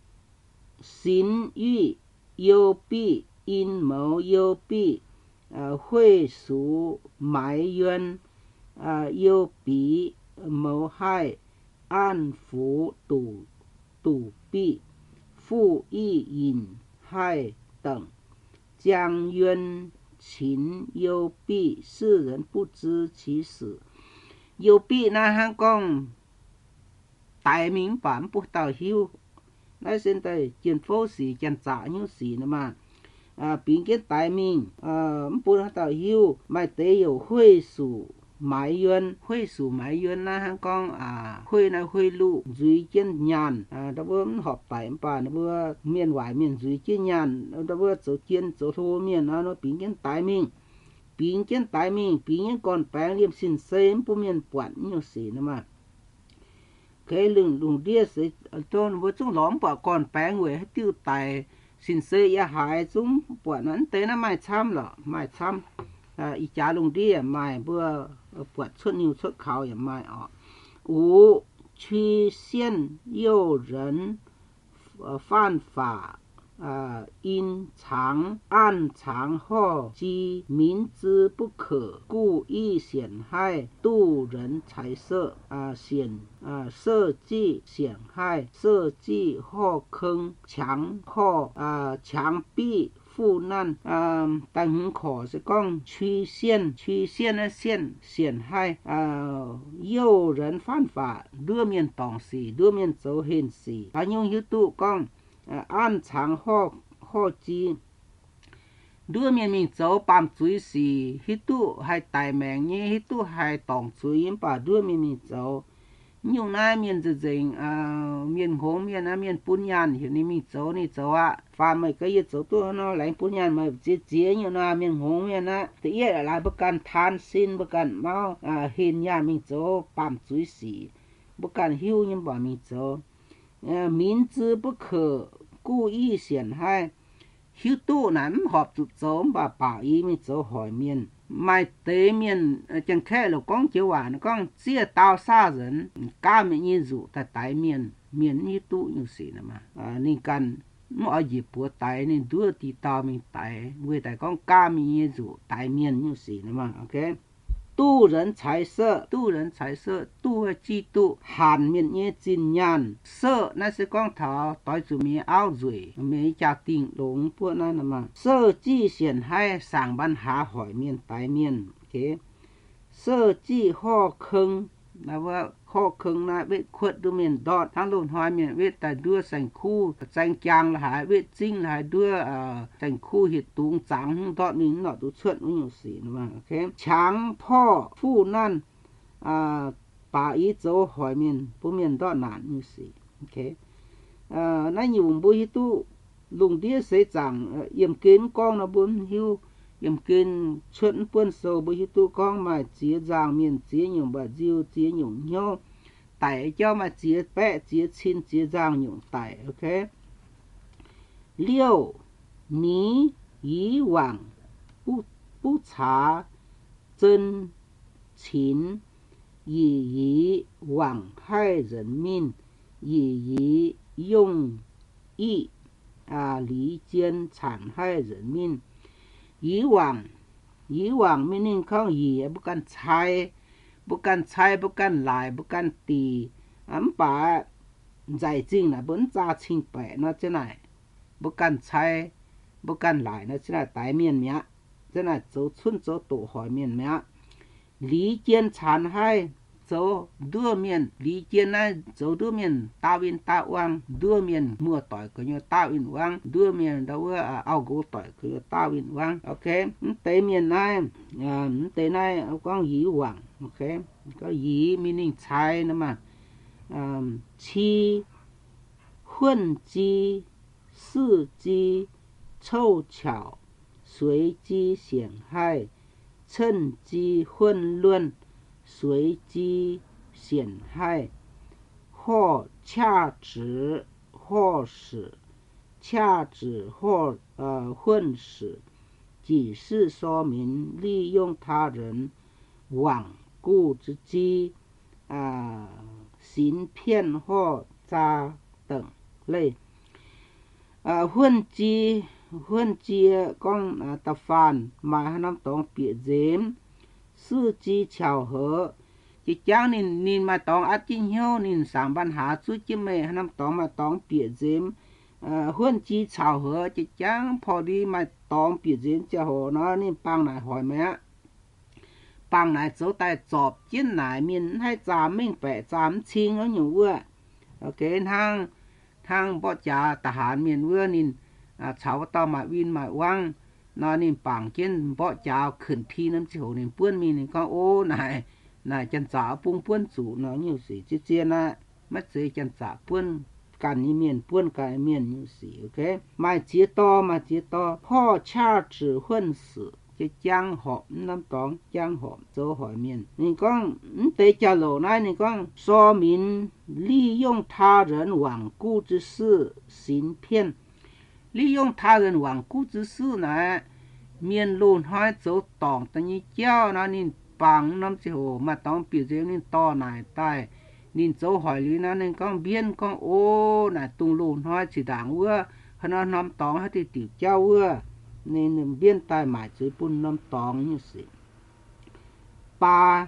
A: xin uy yêu bi in mẫu yêu bi à, hội số mái yuan à, yêu bí mẫu hai an phú tủ tủ bị phụ y yin hai等江渊秦幽闭世人不知其死幽闭那香港大明版不到 hiu nói xin tới chiến phố sĩ chân trả như sĩ nữa mà à biến kiến đại minh à不到 hiu mà tế有会属埋怨会属埋怨那香港啊会那会路dưới chân nhàn à đó bữa họp tại bà nó bữa miền ngoài miền dưới chân nhàn đó bữa chỗ chân chỗ thô miền nó nó biến kiến đại minh biến kiến đại minh biến kiến còn bảng liêm xin xem bữa miền quản như sĩ nữa mà cái lưng lùng đĩa sẽ cho nó chúng lõm bỏ còn bảng người hết tiêu tài xin xây ya hại chúng bọn nó tới nó mai chăm lọ mai chăm à ý trả lùng đĩa mai bữa bọt xuất nhiều xuất khẩu ya mai ọ五 truy 现有人犯法啊，因常暗藏祸机，明知不可，故意险害，度人财色啊，险啊设计险害，设计祸坑，强迫啊强逼。负难啊，但很可是讲曲线，曲线的线陷害啊，诱人犯法，多面当事，多面做现事，啊用迄度讲啊暗藏好好机，多面面做办罪事，迄度还大名呢，迄度还当罪人把多面面做。nhiều na miền từ dình à, miền hồ miền á miền bún nhàn thì ni mình chỗ ni chỗ á và mấy cái gì chỗ tôi nó lấy bún nhàn mà chế chế nhiều na miền hồ miền á thì ý là bất can than xin bất can mau à hiện nhà mình chỗ bám chuối xì bất can hiu nhưng bảo mình chỗ à, miễn知不可故意陷害hiu tu nắm họp tụ chỗ và bảo ý mình chỗ hỏi miền mai tế miền chẳng khe là con chiếu hòa nó con chia tao xa dân ca mình như dụ tại tại miền miền như tụ như xí nè mà à, nên cần mỗi dịp bữa tại nên đưa thì tao mình tại người tại con ca mình như dụ tại miền như xí nè mà ok tu人财色tu人财色tu là chi tu hàn miền như chín nhàn sơ nó sẽ con thảo tối chủ mi áo rồi mi cha tình đúng bữa nó nè mà sơ chi xiển hai sang ban hạ hỏi miền tại miền ok sơ chi ho khưng làว่าข้อคึงนะเวทขวดดูเมียนดอดทั้งลุนหอยเมียนเวทแต่ด้วยสังคู่สังจางละหายเวทจริงละหายด้วยเอ่อสังคู่หิดตุงจังดอดนิ่งดอดดูเชิดมันอยู่สีนะว่าโอเคช้างพ่อผู้นั่นอ่าป่าอีโจหอยเมียนผู้เมียนดอดนานอยู่สีโอเคเอ่อนั่นอยู่บุหิตุลุงเดียเสจังเยี่ยมเกินกองนะบุญหิวyếm kinh chuẩn quân sâu bởi tu con mà chia giang miền chia nhung bà diêu chia nhung nhau tại cho mà chia bẹ chia xin chia giang nhung tại ok liêu ní ý hoàng bút bút茶真情以以往害人命以以用意啊离间残害人命以往以往ไม่นิ่งข้องหีบุกันใช้บุกันใช้บุกันหลายบุกันตีอันป่าใจจริงนะบนจ่าชิงแปะนะเจ้าไหนบุกันใช้บุกันหลายนะเจ้าไหนตายเมียนเมียเจ้าไหนโจชุนโจโตหอยเมียนเมียหลีเจียนฉันให้โจดัวเมียนหลีเจียนนะโจดัวเมียนตาวินตาวังดัวเมียนมัวต่อยก็ยังตาวินวังดัวเมียนดาวเอากูต่อยคือตาวินวังโอเคเตเมียนนายอ่าเตนายเอากองหยีหวังโอเคก็หยีมีนิ่งใช้นะมาอ่าชี混机伺机凑巧随机险害趁机混乱随机险害或恰值或使恰值或呃混使只是说明利用他人罔顧之機啊行騙或詐等類啊混機混機講啊tập phản mà năm tông bịa dếm sự chi巧合chỉ chẳng nên nên mà tông ắt chính hiếu nên sáng ban hạ chú chí mê năm tông mà tông bịa dếm huân chi巧合chỉ chẳng phò đi mà tông bịa dếm cho hồ nó nên bằng này hỏi mẹ bằng này chỗ tay chọp chiến này mình hay giảm mình phải giảm chiên nó nhiều vừa ok thang thang bỏ trả tà hàn miền vừa nên cháu tao mà win mà quăng nó nên bằng trên bỏ chào khẩn thi năm chiều nên buôn mình con ô này này chân trả buôn buôn chủ nó nhiều gì chứ chiên á mất gì chân trả buôn cần như miền buôn cái miền nhiều gì ok mà chia to mà chia toพ่อ cha 只混死 chứ giang họp năm tóng giang họp chỗ hỏi miền nên con tế trả lộ này nên con so mình利用他人罔顧之事行騙利用他人罔顧之事呢miền lùn hai chỗ tòng tự nhiên cháu nó nên bằng năm chiều mà tòng biểu diễn nên to này tai nên chỗ hỏi lý nó nên con biên con ô này tung lùn hai chỉ đảng vừa nó năm tòng hay thì tiểu châu ưa nên biên tài mãi dưới bún năm tòng như thế ba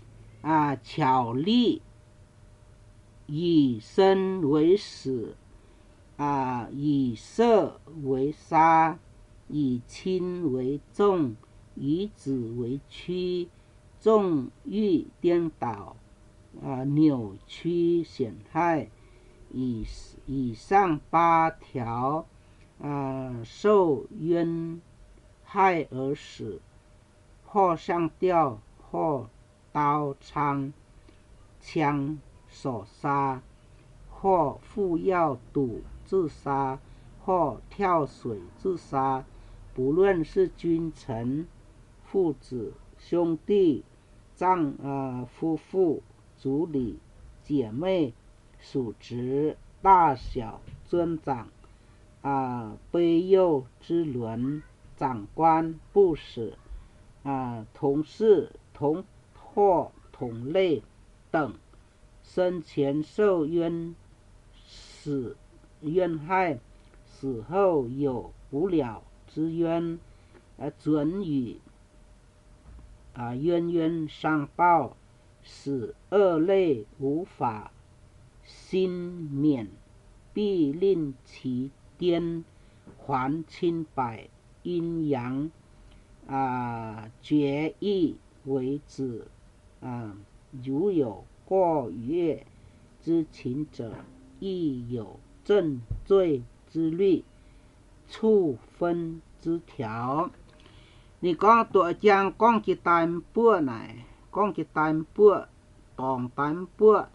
A: à巧力以身为始啊以色为杀以轻为重以子为屈纵欲颠倒啊扭曲险害以以上八条啊受冤害而死或上吊或刀枪枪所杀或服药毒自杀或跳水自杀不论是君臣父子兄弟丈呃夫妇族里姐妹属职大小尊长啊卑幼之伦长官部使啊同事同伙同类等生前受冤死冤害死后有不了之冤而准予啊冤冤相报使恶类无法心免必令其颠还清白阴阳啊决议为止啊如有过越之情者亦有正罪之律处分之条你講ตัวอย่าง講幾單波này講幾單波當單波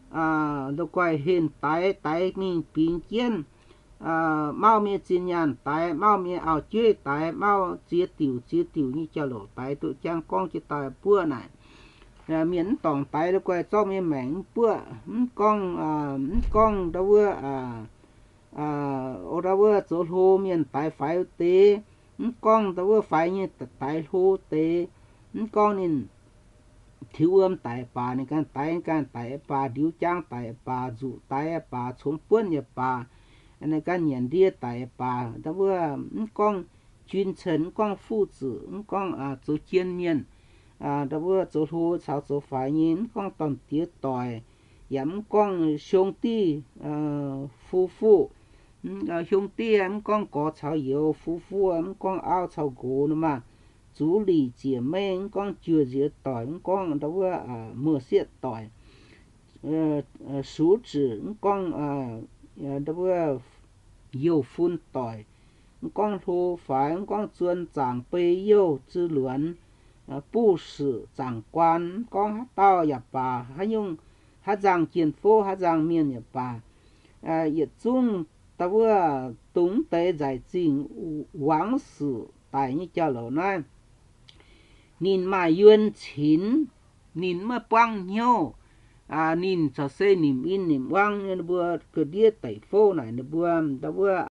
A: à lúc quay hiện tại tại nghìn bình kiến à mau miệt chín nhàn tại mau miệt ảo chơi tại mau chia tiểu chia tiểu như cho lộ tại tụi trang con chỉ tại bữa này à miễn tòng tại lúc quay cho miệt mảnh bữa con à con đâu vừa à à ở đâu vừa chỗ hồ miền tại phải tế con đâu vừa phải như tại hồ tế con nên thiếu âm tại bà này can tại can tại bà điều trang tại bà dụ tại bà chống quân nhà bà này can nhận địa tại bà đó vừa con chuyên trần con phụ tử con à chỗ chuyên miền à đó vừa chỗ thu sao chỗ phải nhìn con toàn tiết tỏi yếm con兄弟呃夫妇呃兄弟em con có cháu yêu夫妇em con ao cháu gỗ nữa mà chú lì姐妹con chưa giết tỏi con đâu có à mưa xiết tỏi ờ số chữ con à đâu có yêu phun tỏi con thu phải con chuyên giảng bê yêu之伦部使长官con hát tao ya bà hay dùng hát giảng kiến phố hát giảng miền ya bà à yết chung đâu có đúng tế giải trình王sử tại như cho lỗ này nhìn mà yuen chín nhìn mà băng nhau à nhìn cho xe nhìn in nhìn băng nên bữa cứ đi tẩy phố này nó bữa đó bữa